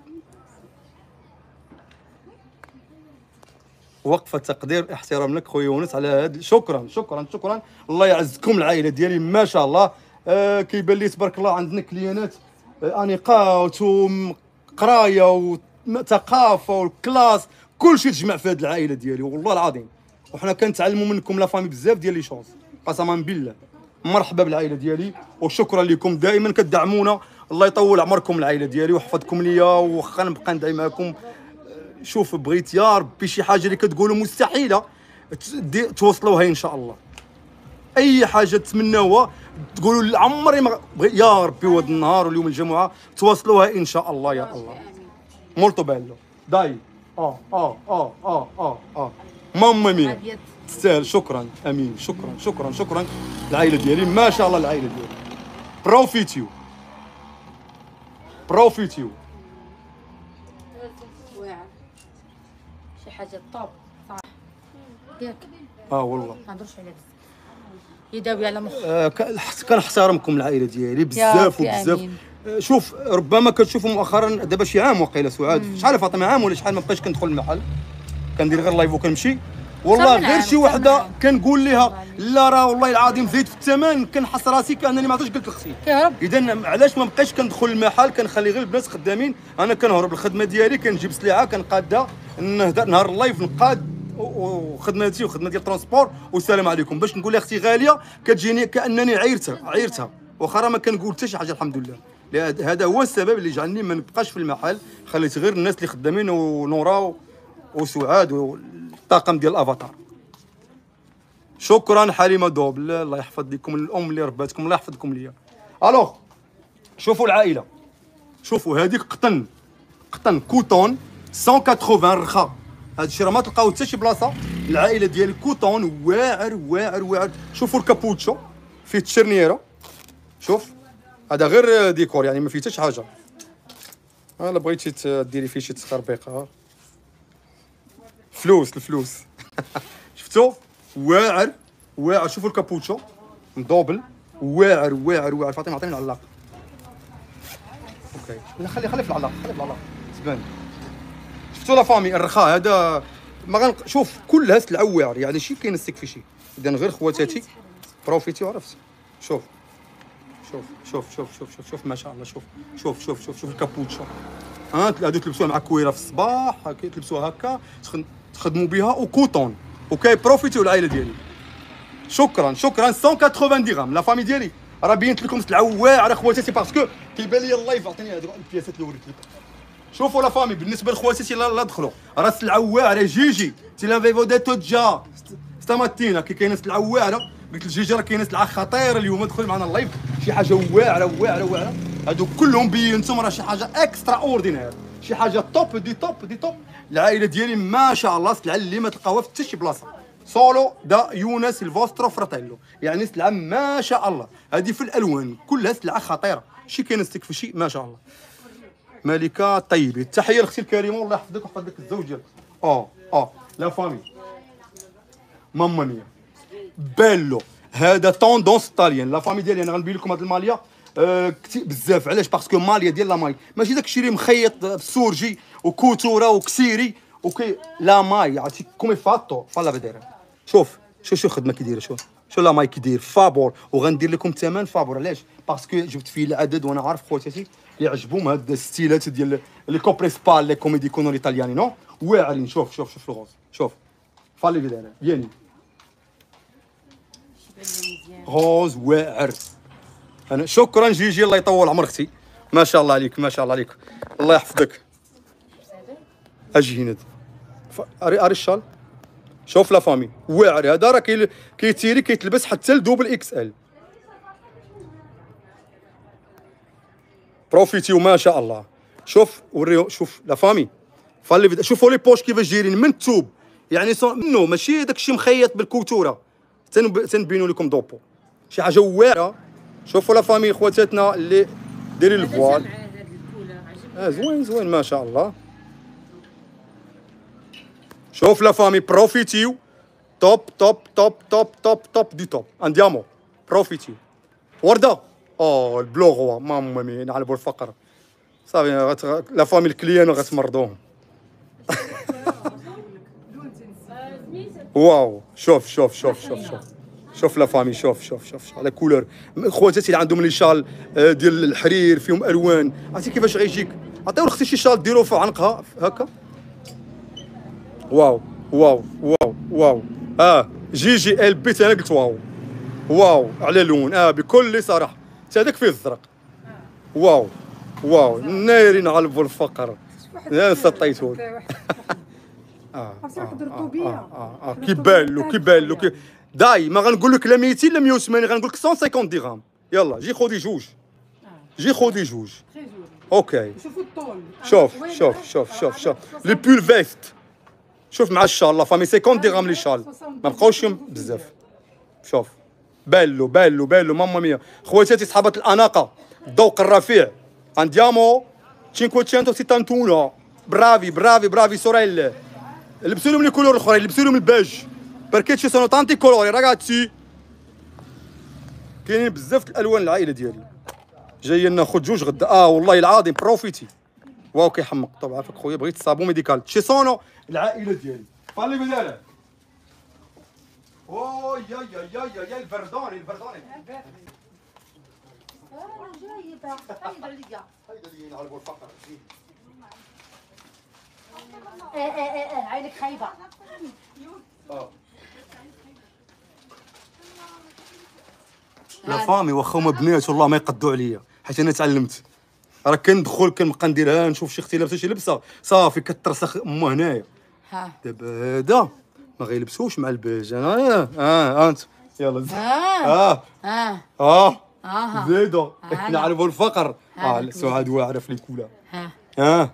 وقفه تقدير احترام لك خويا يونس على هذا. شكرا شكرا شكرا الله يعزكم العائله ديالي ما شاء الله. آه كيبان لي تبارك الله عندنا كليانات آه انيقات وقرايه وثقافه والكلاس كلشي تجمع في هذه العائله ديالي والله العظيم. وحنا كنتعلموا منكم لا فامي بزاف ديال لي شونس قسما بالله. مرحبا بالعائله ديالي وشكرا لكم دائما كتدعمونا. الله يطول عمركم العائله ديالي ويحفظكم ليا واخا نبقى ندعي معكم. شوف بغيت يا ربي شي حاجه اللي كتقولوا مستحيله توصلوها ان شاء الله. اي حاجه تتمناوها تقولوا عمري ما يا ربي وهذا النهار واليوم الجمعه توصلوها ان شاء الله يا الله. مولتو بيلو داي اه اه اه اه اه اه ماما ميا تستاهل. شكرا امين شكرا شكرا شكرا العائله ديالي ما شاء الله. العائله ديالي بروفيتيو بروفيتيو شي حاجه طوب صح ياك. اه والله ما نهضرش على بزاف يداوي على مخ. آه كنحترمكم العائله ديالي بزاف وبزاف. آه شوف ربما كتشوفوا مؤخرا دابا شي عام وقيله سعاد شحال فاطمه عام ولا شحال ما بقيتش كندخل المحل كندير غير لايف وكنمشي. والله غير شي وحده كنقول لها لا راه والله العظيم زيد في الثمن كنحس راسي كانني ما عرفتش قلت لختي. كيهرب. اذا علاش ما بقيتش كندخل المحل كنخلي غير البنات خدامين. انا كنهرب الخدمه ديالي كنجيب سلعه كنقادها نهار اللايف نقاد وخدمتي وخدمه ديال الترونسبور والسلام عليكم. باش نقول لها اختي غاليه كتجيني كانني عيرتها عيرتها واخا راه ما كنقول حتى شي حاجه الحمد لله. هذا هو السبب اللي جعلني ما نبقاش في المحل، خليت غير الناس اللي خدامين ونورا وسعاد والطاقم ديال الافاتار. شكرا حليمه دوبل، الله يحفظ لكم الام اللي رباتكم، الله يحفظكم ليا. الوغ شوفوا العائله، شوفوا هذيك قطن قطن كوتون مية وثمانين رخا، هذا الشيء راه ما تلقاو حتى شي بلاصه. العائله ديال كوتون واعر واعر واعر. شوفوا الكابوتشو فيه التشرنيره، شوف هذا غير ديكور يعني ما فيه حتى شي حاجه. الا بغيتي ديري فيه شي تخربيقه فلوس الفلوس شفتوا واعر واعر. شوفوا الكابوتشو مدوبل واعر واعر واعر. فاطمه عطيني العلاق. اوكي لا خلي خلي في العلاق خلي في العلاق تبان. شفتوا لا فامي الرخاء هذا ما غنق... شوف كلها سلعه واعر يعني شي كاين السك في شي. اذا غير خواتاتي بروفيتي عرفت. شوف شوف شوف شوف شوف شوف شوف ما شاء الله. شوف شوف شوف شوف شوف الكابوتشو ها هادو تلبسوها مع كويره في الصباح هكا تلبسوها هكا تخدموا بها وكوطون وكاي بروفيتيو العائله ديالي. شكرا شكرا مية وثمانين درهم لا فامي ديالي راه بينت لكم سلعه واعره خواتاتي باسكو كيبان لي اللايف. عطيني هادو البياسات اللي وريت لكم. شوفوا لا فامي بالنسبه لخواتاتي لا دخلوا راه سلعه واعره. جيجي تي لافيفو ديتو جا ستاماتينا كي كاينه سلعه واعره. قلت لجيجي راه كاينه سلعه خطيره اليوم دخل معنا اللايف شي حاجه واعره واعره واعره. هادو كلهم بينتم راه شي حاجه اكسترا اوردينير شي حاجه توب دي توب دي توب. العائله ديالي ما شاء الله سلعه اللي ما تلقاوها في حتى شي بلاصه. سولو دا يونس الفوسترو فراتيلو يعني سلعه ما شاء الله. هذه في الالوان كلها سلعه خطيره شي كاين ستيك في شي ما شاء الله. ملكه طيبه تحيه لاختي الكريمه والله يحفظك ويحفظ لك الزوج ديالك. اه اه لا فامي ماما ميا بيلو هذا طوندونس طاليان. لا فامي ديالي انا غنبين لكم هذه الماليه آه كثير بزاف. علاش؟ باسكو ماليه ديال لا ماي ماشي داك الشيء اللي مخيط بسورجي وكوتوره وكسيري اوكي. لا ماي عرفتي كومي فاتو فلا بدير. شوف شوف شو الخدمه كي دايره. شوف شو لا ماي كي داير فابور. وغندير لكم ثمن فابور. علاش؟ باسكو جبت فيه العدد وانا عارف خواتاتي اللي عجبهم هاد الستيلات ديال لي كوبريس بال لي كوميدي كونو الايطالياني نو واعرين. شوف شوف شوف الغوز شوف فالي بدير بياني غوز واعر. انا شكرا جيجي الله يطول عمر اختي ما شاء الله عليك ما شاء الله عليك الله يحفظك. اجي هنا اري اري الشال. شوف لا فامي واعر هذا راه كيتيري كيتلبس حتى لدوبل اكس ال. بروفيتيو ما شاء الله. شوف وريو شوف لا فامي فالي شوفوا لي بوش كيفاش جايرين من التوب يعني منو ماشي داك الشيء مخيط بالكوتوره. تنبينوا لكم دوبو شي حاجه واعره. شوفوا لا فامي خواتاتنا اللي دايرين الفوال اه زوين زوين ما شاء الله. شوف لا فامي بروفيتيو توب توب توب توب توب توب دي توب انديامو بروفيتيو. ورده اوه البلوغوا ماما مي نعلبوا الفقر صافي غت... لا فامي الكليان غتمرضوهم. واو شوف شوف شوف شوف شوف شوف لا فامي شوف شوف شوف شوف على كولور. خواتاتي اللي عندهم لي شال ديال الحرير فيهم الوان عرفتي كيفاش غيجيك. عطيو لختي شي شال ديروه في عنقها هكا. واو واو واو واو اه جيجي البيت انا قلت واو واو على لون اه بكل صراحه. هذاك فيه الزرق واو واو نارين على الفقر انا سطيتو اه اه اه اه كيبان له كيبان له كي داي ما غنقول لك لا ميتين لا مية وثمانين غنقول لك مية وخمسين درهم. يلا جي خذي جوج جي خذي جوج اوكي. شوفوا الطول شوف شوف شوف شوف شوف لي بول فيست شوف مع الشال لا فامي خمسين درهم لي شال ما بقاوش بزاف. شوف بالو بالو بالو ماما ميا. خواتاتي صحابات الاناقه الذوق الرفيع انديامو cinquecento settantuno برافي برافي برافي سوريل. لبسوا لهم لي كولور الاخرين لبسوا لهم الباج بركي ci sono tanti colori ragazzi كاينين بزاف الالوان العائله ديالي. جاي ناخذ جوج غدا اه والله العظيم بروفيتي. واو كيحمق طبعا عافاك خويا بغيت صابون ميديكال شي سونو العائله ديالي فالي بداله. اوه يا يا يا يا يا البردوني البردوني جايبه هيدا ليا هيدا اللي ينعلبوا الفقر. ايه ايه ايه ايه عينك خايبه. لا فامي واخا هما بنات والله ما يقدوا عليا حيت انا تعلمت. راه كندخل كنبقى نديرها نشوف شي اختي لابسه شي لبسه صافي كترسخ امه هنايا. ها دابا هذا ما غيلبسوش مع البيج انا اه انت يلا اه اه اه اه اه زيدوا هلا. نعرفوا الفقر. اه هلا. سعاد واعره في الكولا. ها اه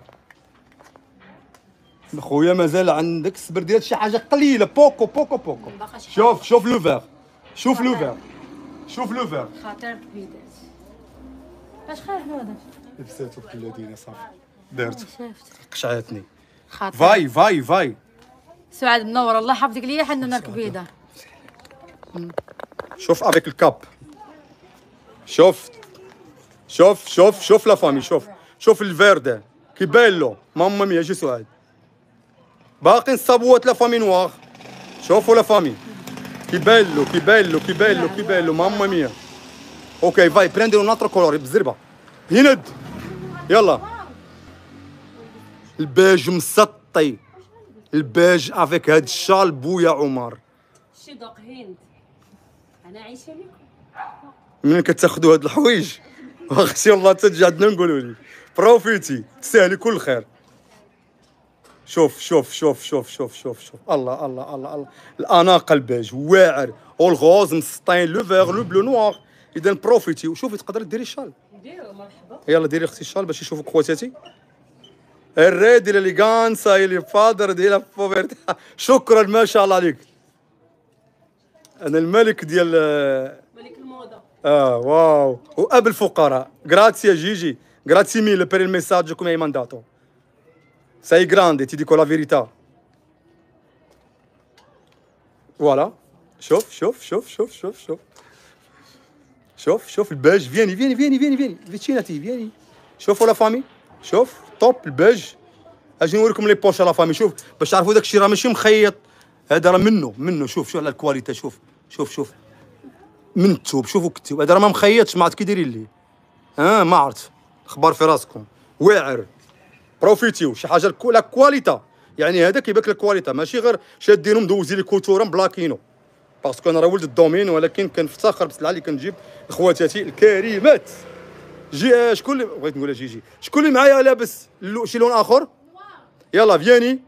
خويا مازال عندك الصبر ديال شي حاجه قليله بوكو بوكو بوكو. باقا شي شوف شوف لو فيغ شوف لو فيغ شوف لو فيغ خاطر كبيدات باش خايف هذا لبساتو في الذين صافي دارت شافت قشعتني. خاطر فاي فاي فاي سعاد منور الله يحفظك ليا حنا الكبيده. شوف افيك الكاب. شوف شوف شوف شوف لا فامي شوف شوف الفيرد كي باين له ماما ميا جي سعاد باقي الصابوات لا فامي نواغ. شوفوا لا فامي كي باين له كي باين له كي باين له كي باين له ماما ميا. اوكي فاي بريندي اون اوتر كولور بالزربه هند يلا. الباج مسطي الباج افيك هاد الشال بويا عمر. شي دوق هند انا عايشه لكم. منين كتاخذوا هاد الحوايج واختي والله تجي عندنا نقولوا لي بروفيتي تستاهلي كل خير. شوف شوف شوف شوف شوف شوف شوف الله الله الله الله الاناقه الباج واعر والغوز مسطين لو فيغ لو بلو نوار. اذا بروفيتي وشوفي تقدري ديري الشال. نديرو مرحبا. يلا ديري اختي الشال باش يشوفوك خواتاتي. الري ديال اليغانسا اللي فادر ديال بوفرتي. شكرا ما شاء الله عليك. انا الملك ديال ملك الموضه. اه واو وابل الفقراء. Grazie Gigi, grazie mille per il messaggio che mi hai mandato. Sei grande, ti dico la verità. Voilà. شوف شوف شوف شوف شوف شوف شوف شوف الباج. فيني فيني فيني فيني فيني فيتشيناتي فيني. شوفوا لا فامي شوف توب الباج. اجي نوريكم لي بوش لا فامي. شوف باش تعرفوا داك الشيء راه ماشي مخيط هذا راه منه منه. شوف شوف على الكواليتي شوف شوف شوف من التوب. شوفوا كتوب هذا راه ما مخيطش ما عرفت كي دايرين ليه. اه ما عرفت اخبار في راسكم واعر. بروفيتيو شي حاجه لا كواليتا يعني هذا كيبان لك الكواليتا ماشي غير شادينهم مدوزين لي كوتورا بلاكينو باسكو انا راه ولد الدومين ولكن كنفتخر بالسلعه اللي كنجيب اخواتاتي الكريمات. جي شكون اللي بغيت نقولها جيجي شكون اللي معايا لابس اللو... شي لون اخر. يلا فياني.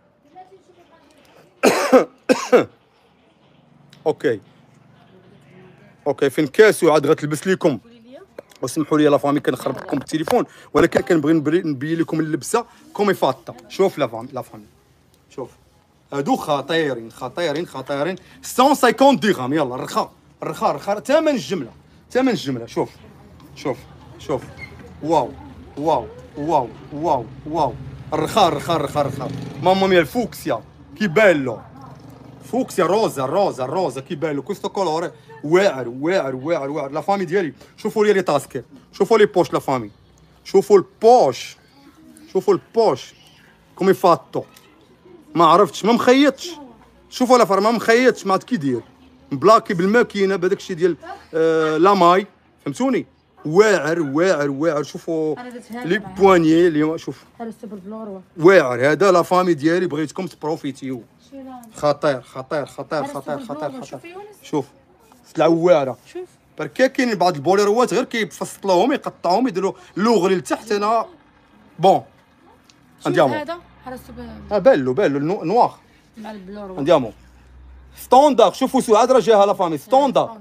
اوكي اوكي فين كاسو عاد غتلبس ليكم. وسمحوا لي لا فامي كنخرب لكم بالتليفون ولكن كنبغي نبري نبين لكم اللبسه كومي فاطه. شوف لا فامي لا فامي شوف هادو خطيرين خطيرين خطيرين. مية وخمسين درهم. يلا الرخاء الرخاء الرخاء ثمن الجمله ثمن الجمله. شوف شوف شوف واو واو واو واو واو الرخاء الرخاء الرخاء الرخاء ماما ميا الفوكسيا كي بالو فوكسيا روزا روزا روزا كي بالو كوستو كولور واعر واعر واعر واعر. لا فامي ديالي شوفوا لي لي تاسكي شوفوا لي بوش لا فامي شوفوا البوش شوفوا البوش كومي فاتو ما عرفتش ما مخيطش. شوفوا لا فار ما مخيطش ما عرفت كي دير بلاكي بالماكينه بهذاك الشيء ديال آه لاماي فهمتوني. واعر واعر واعر. شوفوا لي بوانيي اليوم شوف واعر هذا لا فامي ديالي بغيتكم تبروفيتيو. خطير خطير خطير خطير خطير خطير. شوف سلعه واعره. شوف بركا كاين بعض البوليروات غير كيفصلوهم يقطعوهم يديروا لوغري لتحت. انا بون انديامو هذا حرس اه بالو بالو نواغ مع البلور انديامو ستوندار. شوفوا سعاد راه جاها لا فامي ستوندار.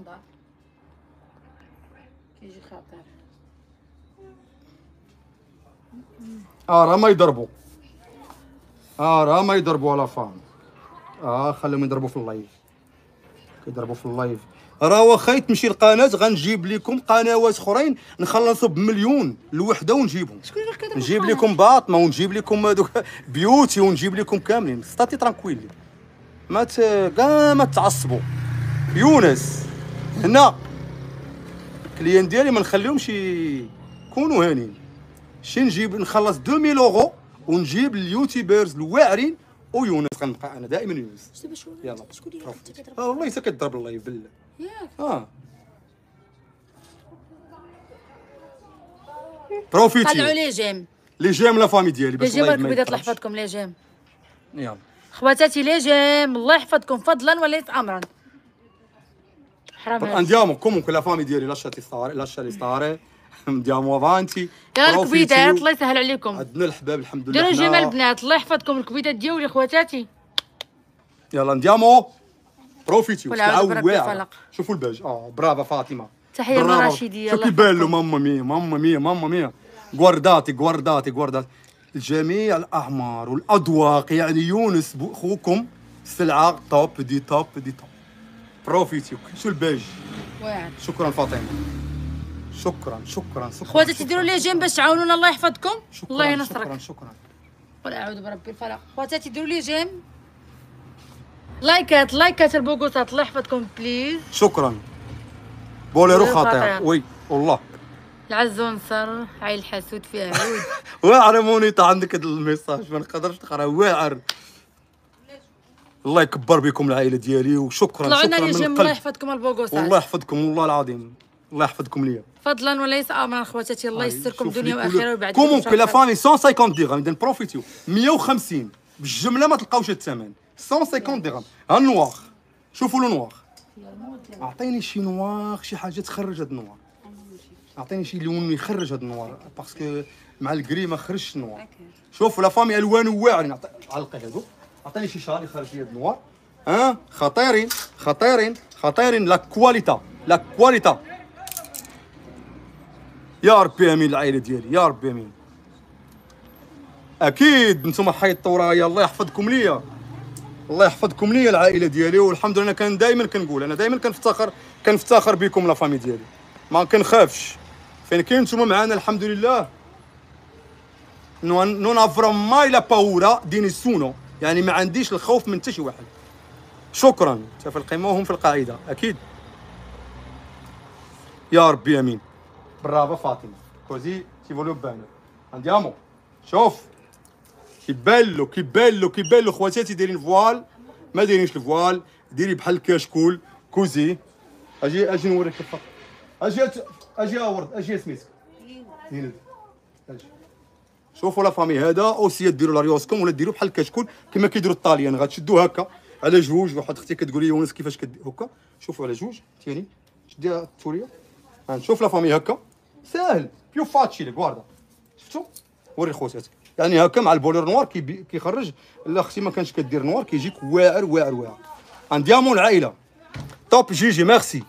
كيجي خطير. اه راه ما يضربوا اه راه ما يضربوا لا فامي. اه خليهم يضربوا في اللايف كيضربوا في اللايف. راه واخا تمشي القناه غنجيب لكم قنوات اخرين نخلصوا بمليون الوحده ونجيبهم. نجيب لكم باطمه ونجيب لكم هذوك بيوتي ونجيب لكم كاملين. ستاتي ترانكويلي ما ت... كاع ما تعصبوا. يونس هنا الكليان ديالي ما نخليهمش يكونوا هانين. شي نجيب نخلص ألفين اورو ونجيب اليوتيوبرز الواعرين ويونس غنبقى انا دائما يونس. يلا اه والله حتى كتضرب اللايف بالله ياك اه بروفيتي طلعوا لي جيم لي جيم لا فامي ديالي لي باش جيم اللايف ما راك بدات يطرش. لحفظكم لي جيم يلا خواتاتي لي جيم، الله يحفظكم فضلا وليس امرا. حرام عليك. andiamo comunque la famiglia ديالي lasciati stare lasciali stare andiamo avanti. يا الكبيدات الله يسهل عليكم. عندنا الحباب الحمد لله. ديروا جيم البنات الله يحفظكم الكبيدات ديالي خواتاتي. يلا andiamo بروفيتيو. والعود بربي الفلق. شوفوا الباج. اه برافا فاطمه. تحيه لرشيدي. شوفي بالو ماما ميا ماما ميا ماما ميا. غوارداتي غوارداتي غوارداتي جميع الاعمار والاذواق. يعني يونس اخوكم سلعه توب دي توب دي توب. بروفيتيو. شو الباج. واعر. شكرا فاطمه. شكرا شكرا شكرا. خواتاتي ديروا لي جيم باش تعاونونا الله يحفظكم. شكرا الله ينصرك. شكرا شكرا. قل اعوذ بربي الفلق. خواتاتي ديروا لي جيم. لايكات لايكات البوغوسات الله يحفظكم بليز. شكرا. بوليرو خطير. وي والله. العزو نصر هاي الحسود فيها عود. واعر مونيتا عندك هذا الميساج ما نقدرش نقرا. واعر. الله يكبر بكم العائله ديالي وشكرا طلعوا لنا شكرا لي من جيم القلب. الله يحفظكم البوغوسات. والله يحفظكم والله العظيم. الله يحفظكم ليا. فضلا وليس امرا خواتاتي الله يستركم دنيا واخره ويبعد كومون كو لا فامي مية وخمسين درهم بدنا نبروفيتيو. مية وخمسين بالجمله ما تلقاوش الثمن. مية وخمسين درهم. ها النواغ شوفوا لو نواغ. اعطيني شي نواغ شي حاجه تخرج هاد النواغ. اعطيني شي لون يخرج هاد النواغ باسكو مع الكري ما خرجش النواغ. شوفوا لا فامي الوان واعرين. علقي هادو. اعطيني شي شال يخرج لي هاد النواغ. ها خطيرين خطيرين خطيرين. لا كواليتا لا كواليتا. يا ربي امين العائله ديالي يا ربي امين. اكيد نتوما حيطوا ورايا الله يحفظكم ليا. الله يحفظكم ليا العائله ديالي والحمد لله. انا كان دائما كنقول انا دائما كنفتخر كنفتخر بكم لا فامي ديالي ما كنخافش فين كاين نتوما معنا الحمد لله. نون افرا ماي لا باورا دي نيسونو يعني ما عنديش الخوف من حتى شي واحد. شكرا. في القمه وهم في القاعده اكيد. يا ربي امين. برافو فاطمه. كوزي تي فولو بان. انديامو شوف كيبان له كيبان له كيبان له خواتاتي دايرين فوال ما دايرينش الفوال. ديري بحال الكشكول كوزي. اجي اجي نوريك الفرق. اجي اجي يا ورد اجي يا سميتك. اجي شوفوا لا فامي هذا اوسي ديروا لا ريوسكم ولا ديروا بحال الكشكول كما كيديروا الطاليان. غتشدوه هكا على جوج. واحد اختي كتقول لي يونس كيفاش كدير هكا. شوفوا على جوج ثاني شديها التوريه. نشوف لا فامي هكا ساهل بيو فاتشي لك غواردا. شفتوا وري خواتاتك يعني هكا مع البولير نوار كي كيخرج. لا اختي ما كانش كدير نوار كيجيك واعر واعر واعر. انديامو العائله توب. جيجي ميرسي.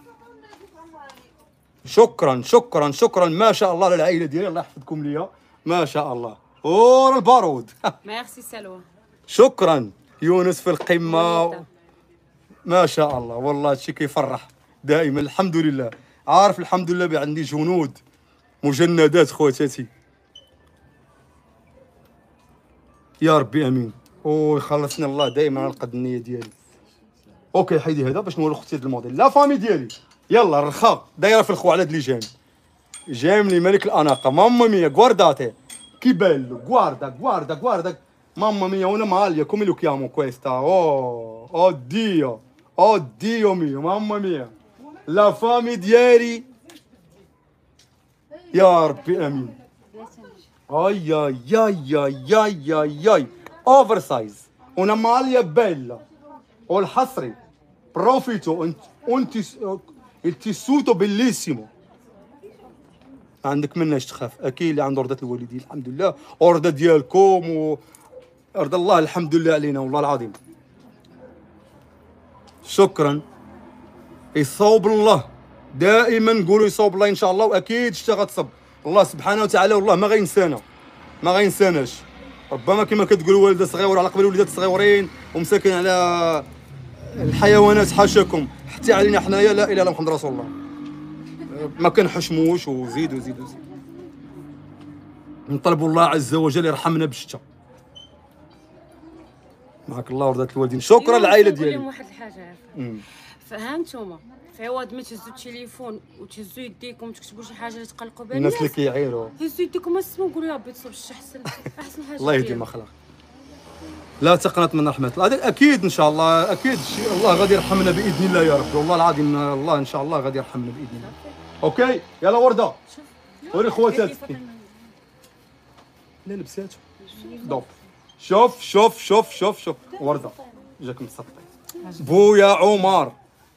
شكرا شكرا شكرا ما شاء الله للعائله ديالي الله يحفظكم ليا ما شاء الله. اور البارود. ميرسي سلوى. شكرا يونس في القمه ما شاء الله والله هادشي كيفرح دائما الحمد لله. عارف الحمد لله عندي جنود مجندات خواتاتي. يا ربي امين. او يخلصني الله دائما على قد النيه ديالي. اوكي حيدي هذا باش نوري اختي هذا الموديل. لا فامي ديالي يلا الرخاء دايره في الخو على هاد لي جيم. جيم لي ملك الاناقه ماما ميا غوارداتي كي بيلو غواردا غواردا غواردا ماما ميا وانا ماليا كومي لو chiamo questa. Oh oddio oddio mio mamma mia لا فامي ديالي يا ربي امين. اي اي اي اي اي اي اي اوفر سايز una maglia bella والحصري بروفيتو انت انت التيسوتو بيليسيمو. عندك مناش تخاف اكيد اللي عنده رضا الوالدين الحمد لله ورضا ديالكم ورضا الله الحمد لله علينا والله العظيم. شكرا. يصوب الله دائما نقولوا يصوب الله ان شاء الله واكيد الشتا غتصب الله سبحانه وتعالى والله ما غينسانا ما غينساناش. ربما كما كتقولوا والده صغيره على قبل وليدات صغيورين ومساكن على الحيوانات حاشاكم حتى علينا حنايا لا اله الا محمد رسول الله ما كنحشموش وزيد وزيد وزيد. نطلبوا الله عز وجل يرحمنا بالشتا. معك الله ورضا الوالدين. شكرا للعائله ديالي. نقول لهم واحد الحاجه فها نتوما في عوض ما تهزوا التليفون وتهزوا يديكم وتكتبوا شي حاجه اللي تقلقوا بها الناس اللي كيعيروا هزوا يديكم السما وقولوا يا ربي تصوب الشتا احسن احسن حاجه. الله يهدي مخلق. لا تقنط من رحمه الله. هذا اكيد ان شاء الله اكيد الله غادي يرحمنا باذن الله يا رب والله العظيم الله ان شاء الله غادي يرحمنا باذن الله. اوكي يلا ورده وري خواتاتك. لا لبساتو دوب شوف شوف شوف شوف شوف ورده جاك مسطي. بويا عمر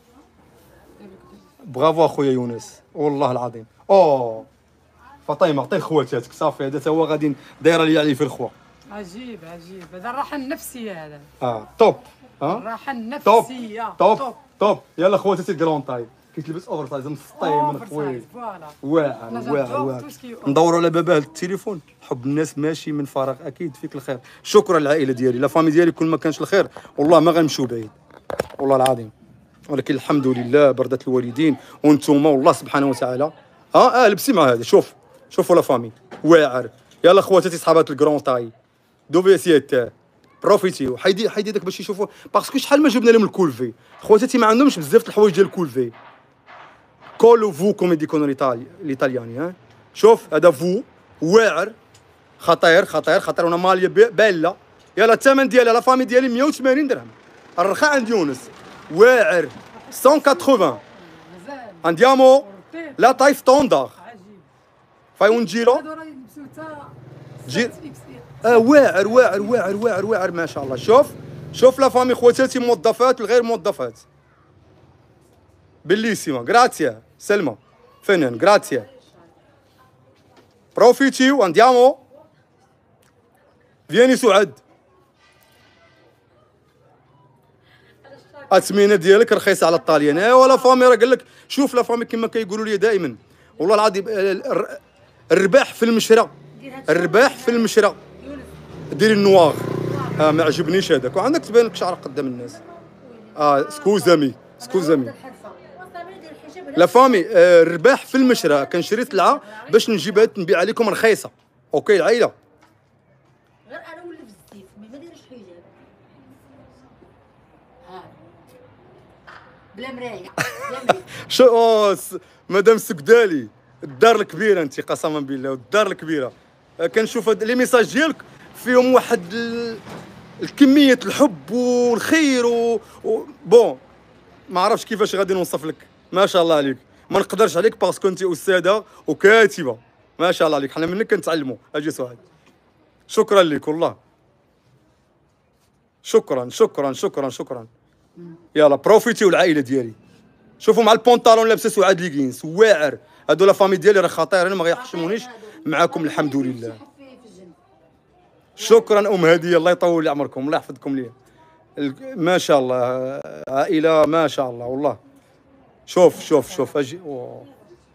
برافو اخويا يونس والله العظيم. اوه فاطمه عطي خواتاتك صافي، هذا تا هو غادي دايره لي عليه في الخوا. عجيب عجيب، هذا الراحه النفسيه، هذا اه توب. ها الراحه توب النفسيه. توب توب. يلا خواتاتي الكرون طاي كيتلبس اوفر سايز مسطي من خويا، فوالا واعر واعر واعر. ندوروا على باباه التليفون. حب الناس ماشي من فراغ، اكيد فيك الخير. شكرا للعائله ديالي، لا فامي ديالي، كل ما كانش الخير والله ما غنمشيو بعيد والله العظيم، ولكن الحمد لله بردت الوالدين وانتم والله سبحانه وتعالى. ها اه لبسي مع هذا. شوف شوفوا لا فامي واعر. يلا خواتاتي صحابات الكرون طاي دوفي سيت بروفيتيو. حيدي حيدي داك باش يشوفوا، باسكو شحال ما جبنا لهم الكولفي. خواتاتي ما عندهمش بزاف د الحوايج ديال الكولفي. كولو فو كوم يديكونو الايطالياني. ها شوف هذا فو واعر خطير خطير خطير. وانا ماليه باله. يلا الثمن ديالها لا فامي ديالي مية وثمانين درهم. الرخاء عند يونس واعر مية وثمانين. انديامو لا طاي ستوندار فايون جيرو جي آه واعر واعر واعر واعر واعر ما شاء الله. شوف شوف لا فامي خواتاتي موظفات والغير موظفات. بليسيما غراتيا سلمى فنان غراتيا بروفيتيو انديامو. فياني سعد الثمينه ديالك رخيصه على الطاليان. ايوا لا فامي راه قال لك. شوف لا فامي كما كيقولوا لي دائما والله العظيم، الرباح في المشرى، الرباح في المشرى. ديري النواغ. اه ما عجبنيش هذاك، وعندك تبان لك شعر قدام الناس. اه سكوزامي سكوزامي لا فامي. آه الرباح في المشرى. كنشري سلعه باش نجيبها نبيع عليكم رخيصه. اوكي العائله. غير انا ولف الزيت ما دايرش حجاب. ها بلا مرايه بلا مرايه. شو مدام سكدالي الدار الكبيره انت قسما بالله، الدار الكبيره. كنشوف هاد لي ميساج ديالك فيهم واحد ال... الكميه الحب والخير و... و... بون ما عرفتش كيفاش غادي نوصف لك. ما شاء الله عليك، ما نقدرش عليك باسكو انت استاذه وكاتبه. ما شاء الله عليك، حنا منك كنتعلموا. اجي سعاد شكرا لك والله. شكرا شكرا شكرا شكرا. يلا بروفيتي والعائله ديالي. شوفوا مع البونطالون لابسه سعاد ليغينس واعر. هادو لا فامي ديالي راه خطيرين ما غيحشمونيش معاكم الحمد لله. شكرا ام هديه الله يطول عمركم الله يحفظكم ليا. ما شاء الله عائله ما شاء الله والله. شوف شوف شوف اجي أوه.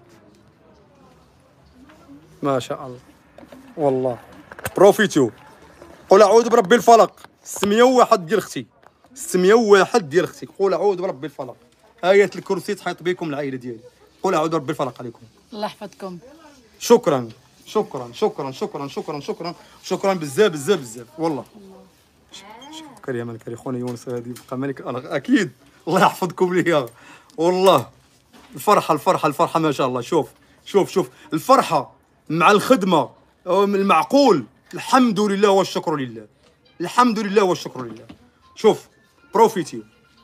ما شاء الله والله. بروفيتو. قول اعوذ بربي الفلق ستمية وواحد ديال اختي، ستمية وواحد ديال اختي. قول اعوذ بربي الفلق. آية الكرسي تحيط بكم العائله ديالي. قول اعوذ بربي الفلق عليكم. الله يحفظكم. شكرا شكرا شكرا شكرا شكرا شكرا شكرا بزاف بزاف بزاف والله. شكرا يا مالك خونا يونس غادي يبقى مالك. انا اكيد الله يحفظكم ليا والله. الفرحه الفرحه الفرحه ما شاء الله. شوف شوف شوف الفرحه مع الخدمه المعقول. الحمد لله والشكر لله، الحمد لله والشكر لله. شوف بروفيتيو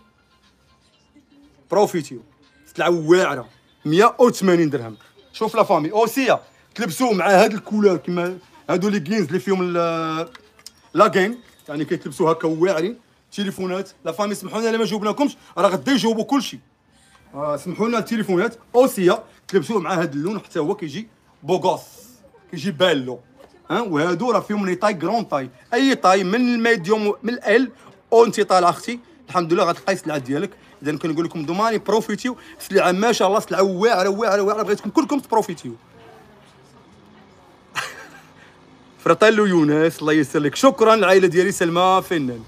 بروفيتيو سلعه واعره مية وثمانين درهم. شوف لا فامي اوسيا تلبسوه مع هاد الكولور كيما هادو لي جينز اللي فيهم لاكين، يعني كيتلبسوا هكا واعرين. تليفونات لا فامي سمحوا لنا ما جاوبناكمش، راه غدا يجاوبوا كلشي. آه سمحوا لنا التليفونات اوسيا تلبسوه مع هاد اللون حتى هو كيجي بوغوس كيجي بالو. ها وهادو راه فيهم لي طاي كرون طاي، اي طاي من الميديوم من ال او انت طالعه اختي الحمد لله غتلقاي السلعه ديالك. اذا كنقول لكم دوماني بروفيتيو سلعه ما شاء الله، سلعه واعره واعره واعره. بغيتكم كلكم تبروفيتيو. فراتيلو يونس الله يسر لك. شكرا العائله ديالي سلمى فنان.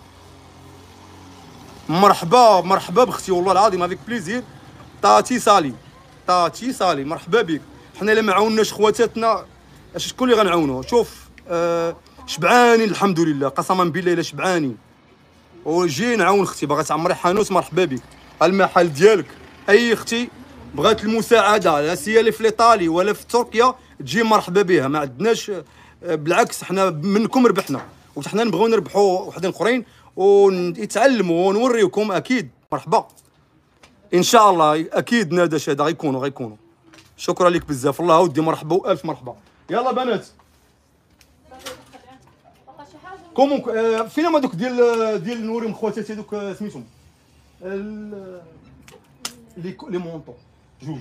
مرحبا مرحبا بختي والله العظيم افيك بليزير. تاتي سالي تاتي سالي مرحبا بك. حنا الا ما عاوناش خواتاتنا اش شكون اللي غنعاونو؟ شوف آه شبعانين الحمد لله قسما بالله الا شبعانين. وجي نعاون اختي باغا تعمري حانوت مرحبا بك. المحل ديالك اي اختي بغات المساعده لا سيالي في ايطالي ولا في تركيا تجي مرحبا بها. ما عندناش بالعكس حنا منكم ربحنا وحتى حنا نبغيو نربحوا وحدين اخرين ويتعلموا ونوريكم. اكيد مرحبا ان شاء الله اكيد نادى شهاده غيكونوا غيكونوا. شكرا لك بزاف الله ودي مرحبا والف مرحبا. يلا بنات كومون آه فين هما دوك ديال ديال نوريهم خواتاتي هذوك آه، سميتهم ال- لي لي مونطو جوج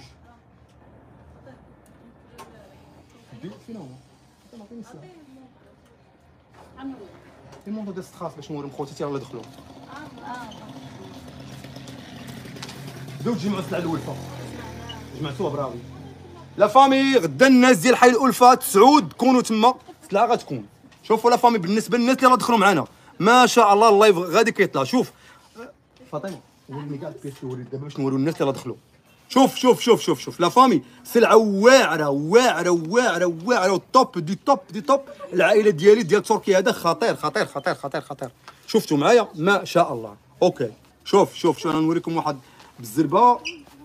دي فين هما لي مونطو ديال ستخاص باش نوريهم خواتاتي الله يدخلوا بداو تجمعوا السلعه الاول فوق جمعتوها برافو لا فامي غدا الناس ديال حي الالفه تسعود كونوا تما السلعه غتكون شوفوا لا فامي بالنسبه للناس اللي راه دخلوا معنا ما شاء الله اللايف غادي كيطلع شوف فاطمه وريني كاع البيس اللي وريت دابا باش نوريو الناس اللي راه دخلوا شوف شوف شوف شوف شوف لا فامي سلعه واعره واعره واعره واعره والطوب دي توب دي توب العائله ديالي ديال تركيا هذا خطير خطير خطير خطير خطير شفتوا معايا ما شاء الله اوكي شوف شوف شوف انا نوريكم واحد بالزربه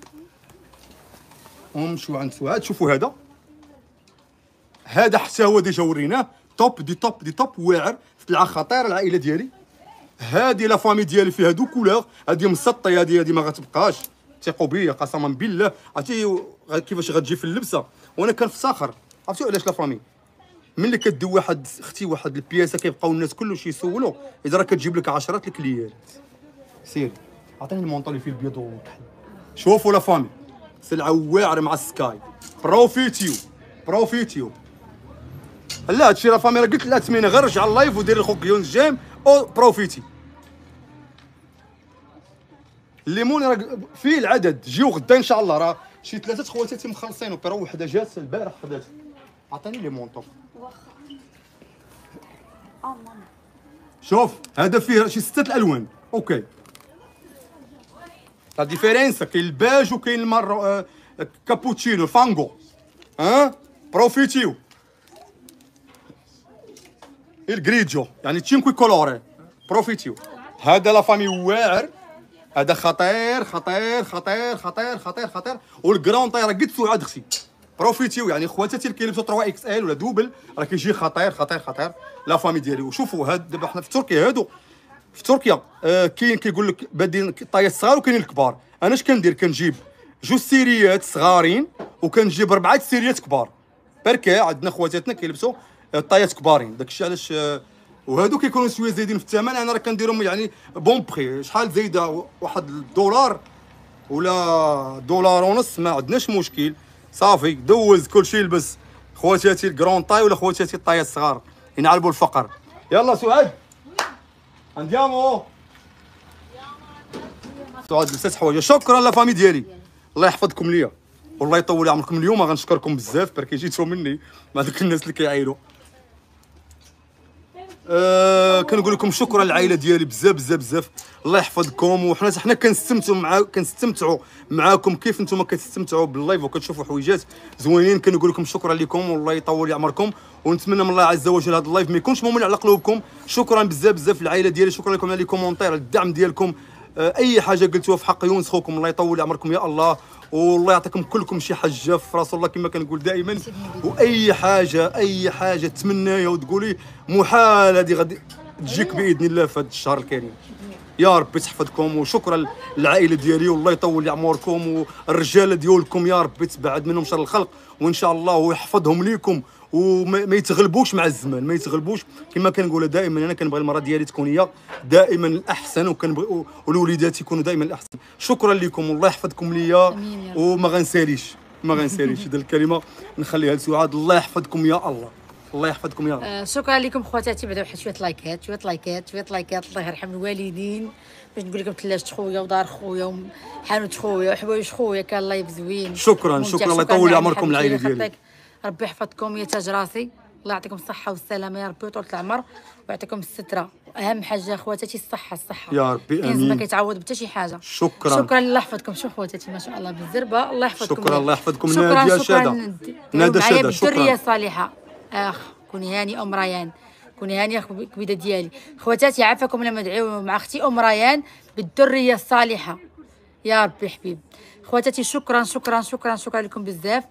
ونمشيو عند سعاد شوفوا هذا هذا حتى هو ديجا وريناه توب دي توب دي توب واعر سلعه خطيره العائله ديالي هذه لا فامي ديالي فيها دو كولور هذه مسطيه هذه هذه ما غتبقاش ثقوا بيا قسما بالله عرفتي كيفاش غتجي في اللبسه وانا كنفتخر عرفتي علاش لا فامي ملي كدي واحد اختي واحد البياسه كيبقاو الناس كلشي يسولوا اذا راه كتجيب لك عشرات الكليات سير عطيني المونطو اللي فيه البيض والكحل شوفوا لا فامي سلعه واعره مع السكاي بروفيتيو بروفيتيو لا هادشي راه فامي راه قلت لها تمينه غير رجع اللايف وديري لخوك يونس جيم او بروفيتي الليمون راه فيه العدد جيو غدا ان شاء الله راه شي ثلاثه خواتاتي مخلصين وبيرا وحده جات البارح خدات عطيني ليمون طوف شوف هذا فيه شي سته الالوان اوكي لا ديفيرينس كاين الباج وكاين المارو آه كابوتشينو فانغو ها بروفيتيو الجريجو يعني تشينكوي كولوري بروفيتيو هذا لا فامي واعر هذا خطير خطير خطير خطير خطير خطير والكراون طايره قد سعاد اختي بروفيتيو يعني خواتاتي اللي كيلبسوا ثلاثة اكس ال ولا دوبل راه كيجي خطير خطير خطير لا فامي ديالي وشوفوا هاد دابا حنا في تركيا هادو في تركيا آه كاين كيقول لك بادين الطايات الصغار وكاينين الكبار انا اش كندير كنجيب جوج سيريات صغارين وكنجيب اربعه سيريات كبار بركا عندنا خواتاتنا كيلبسوا الطايات كبارين داكشي علاش آه وهادو كيكونوا شويه زايدين في الثمن انا راه كنديرهم يعني بون بخي شحال زايده واحد الدولار ولا دولار ونص ما عندناش مشكل صافي دوز كلشي يلبس خواتاتي الكرون طاي ولا خواتاتي الطايات الصغار ينعلبوا الفقر يلا سعاد انديامو سعاد لبسات حوايج شكرا لا فامي ديالي الله يحفظكم ليا والله يطول عمركم اليوم غنشكركم بزاف بركي جيتو مني مع دوك الناس اللي كيعايروا أه كنقول لكم شكرا للعائله ديالي بزاف بزاف بزاف الله يحفظكم وحنا حنا كنستمتعوا مع كنستمتعوا معاكم كيف نتوما كتستمتعوا باللايف وكتشوفوا حويجات زوينين كنقول لكم شكرا لكم والله يطول عمركم ونتمنى من الله عز وجل هذا اللايف ما يكونش ممل على قلوبكم شكرا بزاف بزاف للعائله ديالي شكرا لكم على لي كومونتير الدعم ديالكم أه اي حاجه قلتوها في حق يونس خوكم الله يطول عمركم يا الله والله يعطيكم كلكم شي حجه في رسول الله كما كنقول دائما واي حاجه اي حاجه تمنايها وتقولي محال هذه غادي تجيك باذن الله في هذا الشهر الكريم يا ربي تحفظكم وشكرا للعائله ديالي والله يطول لي عمركم والرجاله ديالكم يا ربي تبعد منهم شر الخلق وان شاء الله ويحفظهم ليكم وما يتغلبوش مع الزمان ما يتغلبوش كما كنقولها دائما انا كنبغي المراه ديالي تكون هي دائما الاحسن وكنبغي والوليدات يكونوا دائما الاحسن شكرا لكم والله يحفظكم ليا وما غنساليش ما غنساليش هذه الكلمه نخليها لسعاد الله يحفظكم يا الله الله يحفظكم يا رب آه شكرا لكم خواتاتي بعدا واحد شويه لايكات شويه لايكات شويه لايكات الله يرحم الوالدين باش نقول لكم ثلاجه خويا ودار خويا وحانوت خويا وحوايج خويا كان لايف زوين شكرا شكرا الله يطول عمركم العائله ديالي ربي يحفظكم يا تاج راسي الله يعطيكم الصحه والسلامه يا ربي وطول العمر ويعطيكم الستره واهم حاجه خواتاتي الصحه الصحه يا ربي امين ما كيتعوض بحتى شي حاجه شكرا شكرا الله يحفظكم شوف خواتاتي ما شاء الله بالزربه الله يحفظكم شكرا الله يحفظكم شكرا ناديه شكرا شاده ناديه شاده شكرا بالذريه شكرا الصالحه اخ كوني هاني ام ريان كوني هانيه كبيده ديالي خواتاتي عافاكم لما ندعيو مع اختي ام ريان بالذريه الصالحه يا ربي حبيب خواتاتي شكرا شكرا شكرا شكرا لكم بزاف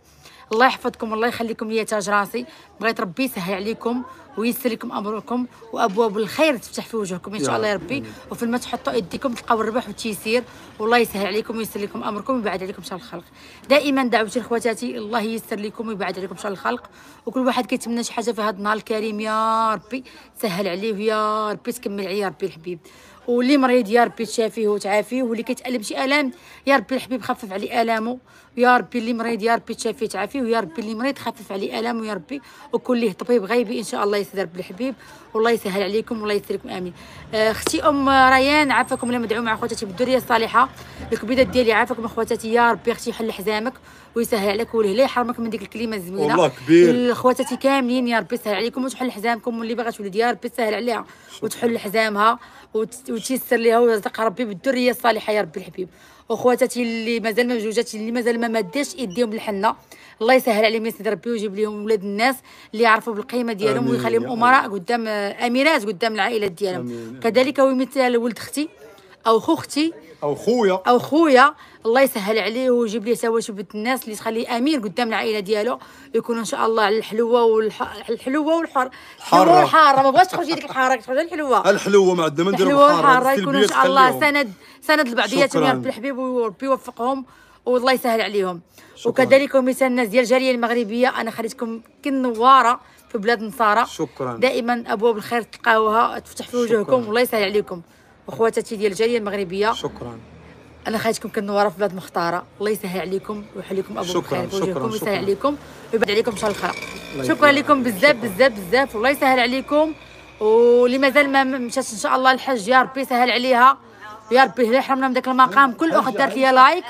الله يحفظكم والله يخليكم ليا تاج راسي. بغيت ربي يسهل عليكم ويسر لكم امركم وابواب الخير تفتح في وجهكم ان شاء الله يا ربي. وفي ما تحطوا ايديكم تلقاو الربح والتيسير والله يسهل عليكم ويسر لكم امركم ويبعد عليكم شر الخلق. دائما دعوتي لخواتاتي الله ييسر لكم ويبعد عليكم شر الخلق. وكل واحد كيتمنى شي حاجه في هذا النهار الكريم يا ربي سهل عليه يا ربي تكمل عليه يا ربي الحبيب. واللي مريض يا ربي تشافيه وتعافيه واللي كيتالم شي الام يا ربي الحبيب خفف عليه الامه يا ربي. اللي مريض يا ربي تشافيه تعافيه ويا ربي اللي مريض خفف عليه الامه يا ربي. وكل ليه طبيب غيبي ان شاء الله يسر ربي الحبيب والله يسهل عليكم والله يسر لكم امين. آه، اختي ام ريان عافاكم الله مدعو مع خواتاتي بالدريه الصالحه. الكبيده ديالي عافاكم اخواتاتي يا ربي اختي يحل حزامك ويسهل عليك والهلا يحرمك من ديك الكلمه الزوينه والله كبير. خواتاتي كاملين يا ربي يسهل عليكم وتحل حزامكم واللي باغا تولد يا ربي يسهل عليها وتحل حزامها وتيسر ليها ويرزقها ربي بالذريه الصالحه يا ربي الحبيب. وخواتاتي اللي مازال ما مزوجاتي اللي مازال ما ماداش ايديهم بالحنه الله يسهل عليهم يسند ربي ويجيب لهم ولاد الناس اللي يعرفوا بالقيمه ديالهم ويخليهم امراء قدام اميرات قدام العائلات ديالهم. كذلك هو مثال ولد اختي او خو اختي او خويا او خويا الله يسهل عليه ويجيب ليه سواشف بنت الناس اللي تخليه امير قدام العائله ديالو يكون ان شاء الله على الحلوه والحلوه والحر الحلوه والحاره ما بغاش تخرجي ديك الحاره تخرج الحلوه الحلوه ما عندنا ما نديرو الحلوه والحاره الحاره يكونوا ان شاء الله سند سند لبعضياتهم يا ربي الحبيب وربي يوفقهم والله يسهل عليهم. وكذلك مثال الناس ديال الجاليه المغربيه انا خليتكم كنواره في بلاد نصارى. شكرا. دائما ابواب الخير تلقاوها تفتح في وجوهكم والله يسهل عليكم. واخواتاتي ديال الجاليه المغربيه شكرا. انا خليتكم كنواره في بلاد مختاره الله يسهل عليكم ويحل لكم ابواب شكراً، الخير في وجوهكم شكراً، ويسهل شكراً. عليكم ويبعد عليكم شر الخلق. شكرا لكم بزاف بزاف بزاف والله يسهل عليكم. واللي مازال ما مشات ان شاء الله الحج يا ربي يسهل عليها يا ربي لا يحرمنا من ذاك المقام. كل اخت دارت لي لايك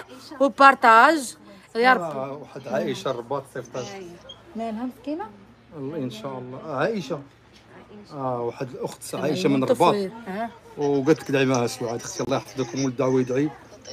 وبارطاج يا ربي. واحد عائشه الرباط صيفطات مالها مسكينه الله ان شاء الله عائشه اه واحد الاخت عائشه من الرباط طفل. ها وقالت لك دعي معها سعاد اختي الله يحفظكم والدعوه يدعي.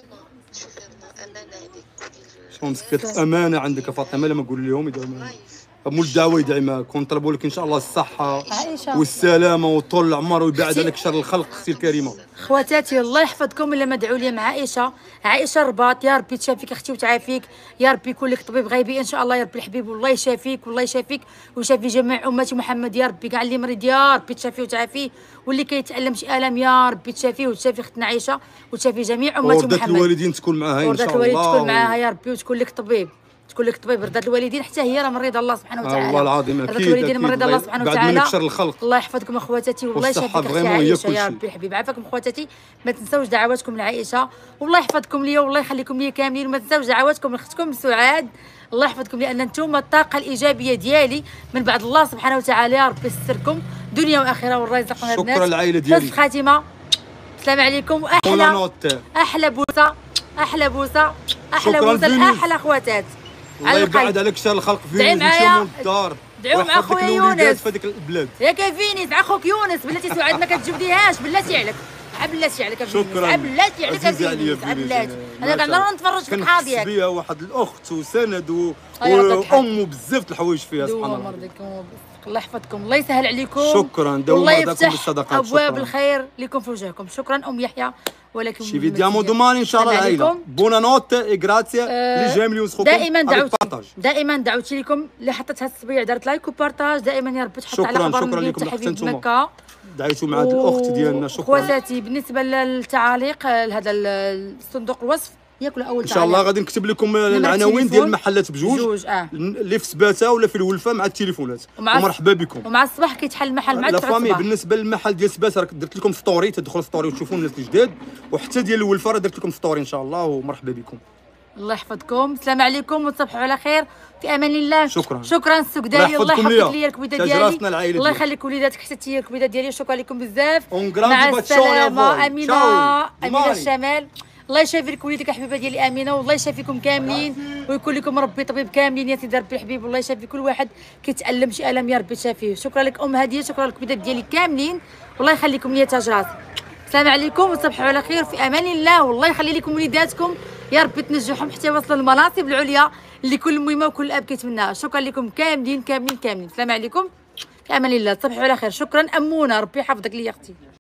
شنو مسكت امانه عندك يا فاطمه لما نقول لهم يدعوا معنا مول الدعوه يدعي معاك ونطلبوا لك ان شاء الله الصحه عائشة. والسلامه وطول العمر ويبعد عليك شر الخلق اختي الكريمه. خواتاتي الله يحفظكم الا ما دعوا لي مع عائشه. عائشه الرباط يا ربي تشافيك اختي وتعافيك يا ربي يكون لك طبيب غيبي ان شاء الله يا ربي الحبيب والله يشافيك والله يشافيك ويشافي جميع امه محمد يا ربي. كاع اللي مريض يا ربي تشافيه وتعافيه واللي كيتالم شي الام يا ربي تشافيه وتشافي اختنا عائشه وتشافي جميع امه محمد. ورده الوالدين تكون معاها ان شاء ورده الله. الوالدين تكون معاها يا ربي وتكون لك طبيب تكون لك طبيب. رضا الوالدين حتى هي راه مريضه الله سبحانه وتعالى. الله العظيم رضا اكيد الوالدين مريضه الله سبحانه بعد وتعالى. منك شر الخلق. الله يحفظكم اخواتاتي والله والصحة يشافيك اختي فريمون هي عائشه كل يا شيء. ربي الحبيب. عافاكم اخواتاتي ما تنساوش دعواتكم لعائشه والله يحفظكم ليا والله يخليكم ليا كاملين. وما تنساوش دعواتكم لاختكم سعاد الله يحفظكم لان انتم الطاقه الايجابيه ديالي من بعد الله سبحانه وتعالى يا ربي يستركم دنيا واخره والله يرزقنا هاد الناس. شكرا للعائله ديالي. حسن خاتمه السلام عليكم. واحلى احلى بوسه احلى بوسه احلى شكراً بوسه فينيس. لاحلى خواتات الله يبعد عليك شر الخلق في دعي معايا. الدار دعيو مع خويا يونس في هذيك البلاد. يا كيفيني مع خوك يونس بلاتي سعاد ما كتجبديهاش بلاتي عليك بلاتي عليك يا فينيس شكراً. بلاتي عليك يا عزيزة عليا فينيس فينيس. بلاتي ما انا شاء كنضر الله. نتفرج في كنحس الحاضيك بيها واحد الاخت وسند و... الله يرضيك الحق. وامه بزاف د الحوايج فيها سبحان دوما الله. مرضيكم الله يحفظكم الله يسهل عليكم. شكراً. دوما والله مرضاكم يفتح بالصدقات. ابواب شكراً. الخير لكم في وجهكم. شكرا ام يحيى ولكن Ci vediamo domani ان شاء الله السلام العائله. عليكم. بونانوت اي جراتيا آه، لي جيم لي يوسخكم. دائما دعوتي بارطاج. دائما دعوتي لكم اللي حطت هاد الصبيع دارت لايك وبارطاج دائما يا ربي تحط على شكراً، خبر شكراً من لكم تحفيز أحسنتم. مكه. دعيتوا مع هاد الاخت ديالنا. شكرا خواتاتي بالنسبه للتعاليق لهذا الصندوق الوصف ياكل اول ان شاء الله غادي نكتب لكم العناوين ديال المحلات بجوج بجوج اه اللي في سباته ولا في الولفه مع التليفونات. ومع ومرحبا بكم. ومع الصباح كيتحل المحل مع لا تسعة فامي الصباح. بالنسبه للمحل ديال سباته راه درت لكم ستوري تدخلوا ستوري وتشوفوا الناس الجداد وحتى ديال الولفه راه درت لكم ستوري ان شاء الله ومرحبا بكم. الله يحفظكم السلام عليكم وتصبحوا على خير في امان الله. شكرا. شكرا السكداري الله يحفظكم يحفظك ليا. ليا الكبيده تاج ديالي راسنا العائلة الله ديالك. يخليك وليداتك حتى هي الكبيده ديالي. شكرا لكم بزاف Un grande مع bacione a السلامه voi. امينه Ciao. امينه Domani. الشمال. الله يشافي لك وليدك الحبيبه ديالي امينه والله يشافيكم كاملين ويكون لكم ربي طبيب كاملين يا سيدي ربي الحبيب. والله يشافي كل واحد كيتالم شي الم يا ربي تشافيه. شكرا لك ام هديه شكرا لك الكبيدات ديالي كاملين والله يخليكم ليا تاج راسي. السلام عليكم وتصبحوا على خير في امان الله والله يخلي لكم وليداتكم يا ربي تنجحهم حتى يوصلوا للمناصب العليا اللي كل مهمه وكل اب كيتمناها. شكرا لكم كاملين كاملين كاملين. السلام عليكم في امان الله تصبحوا على خير. شكرا امونه ربي يحفظك لي اختي.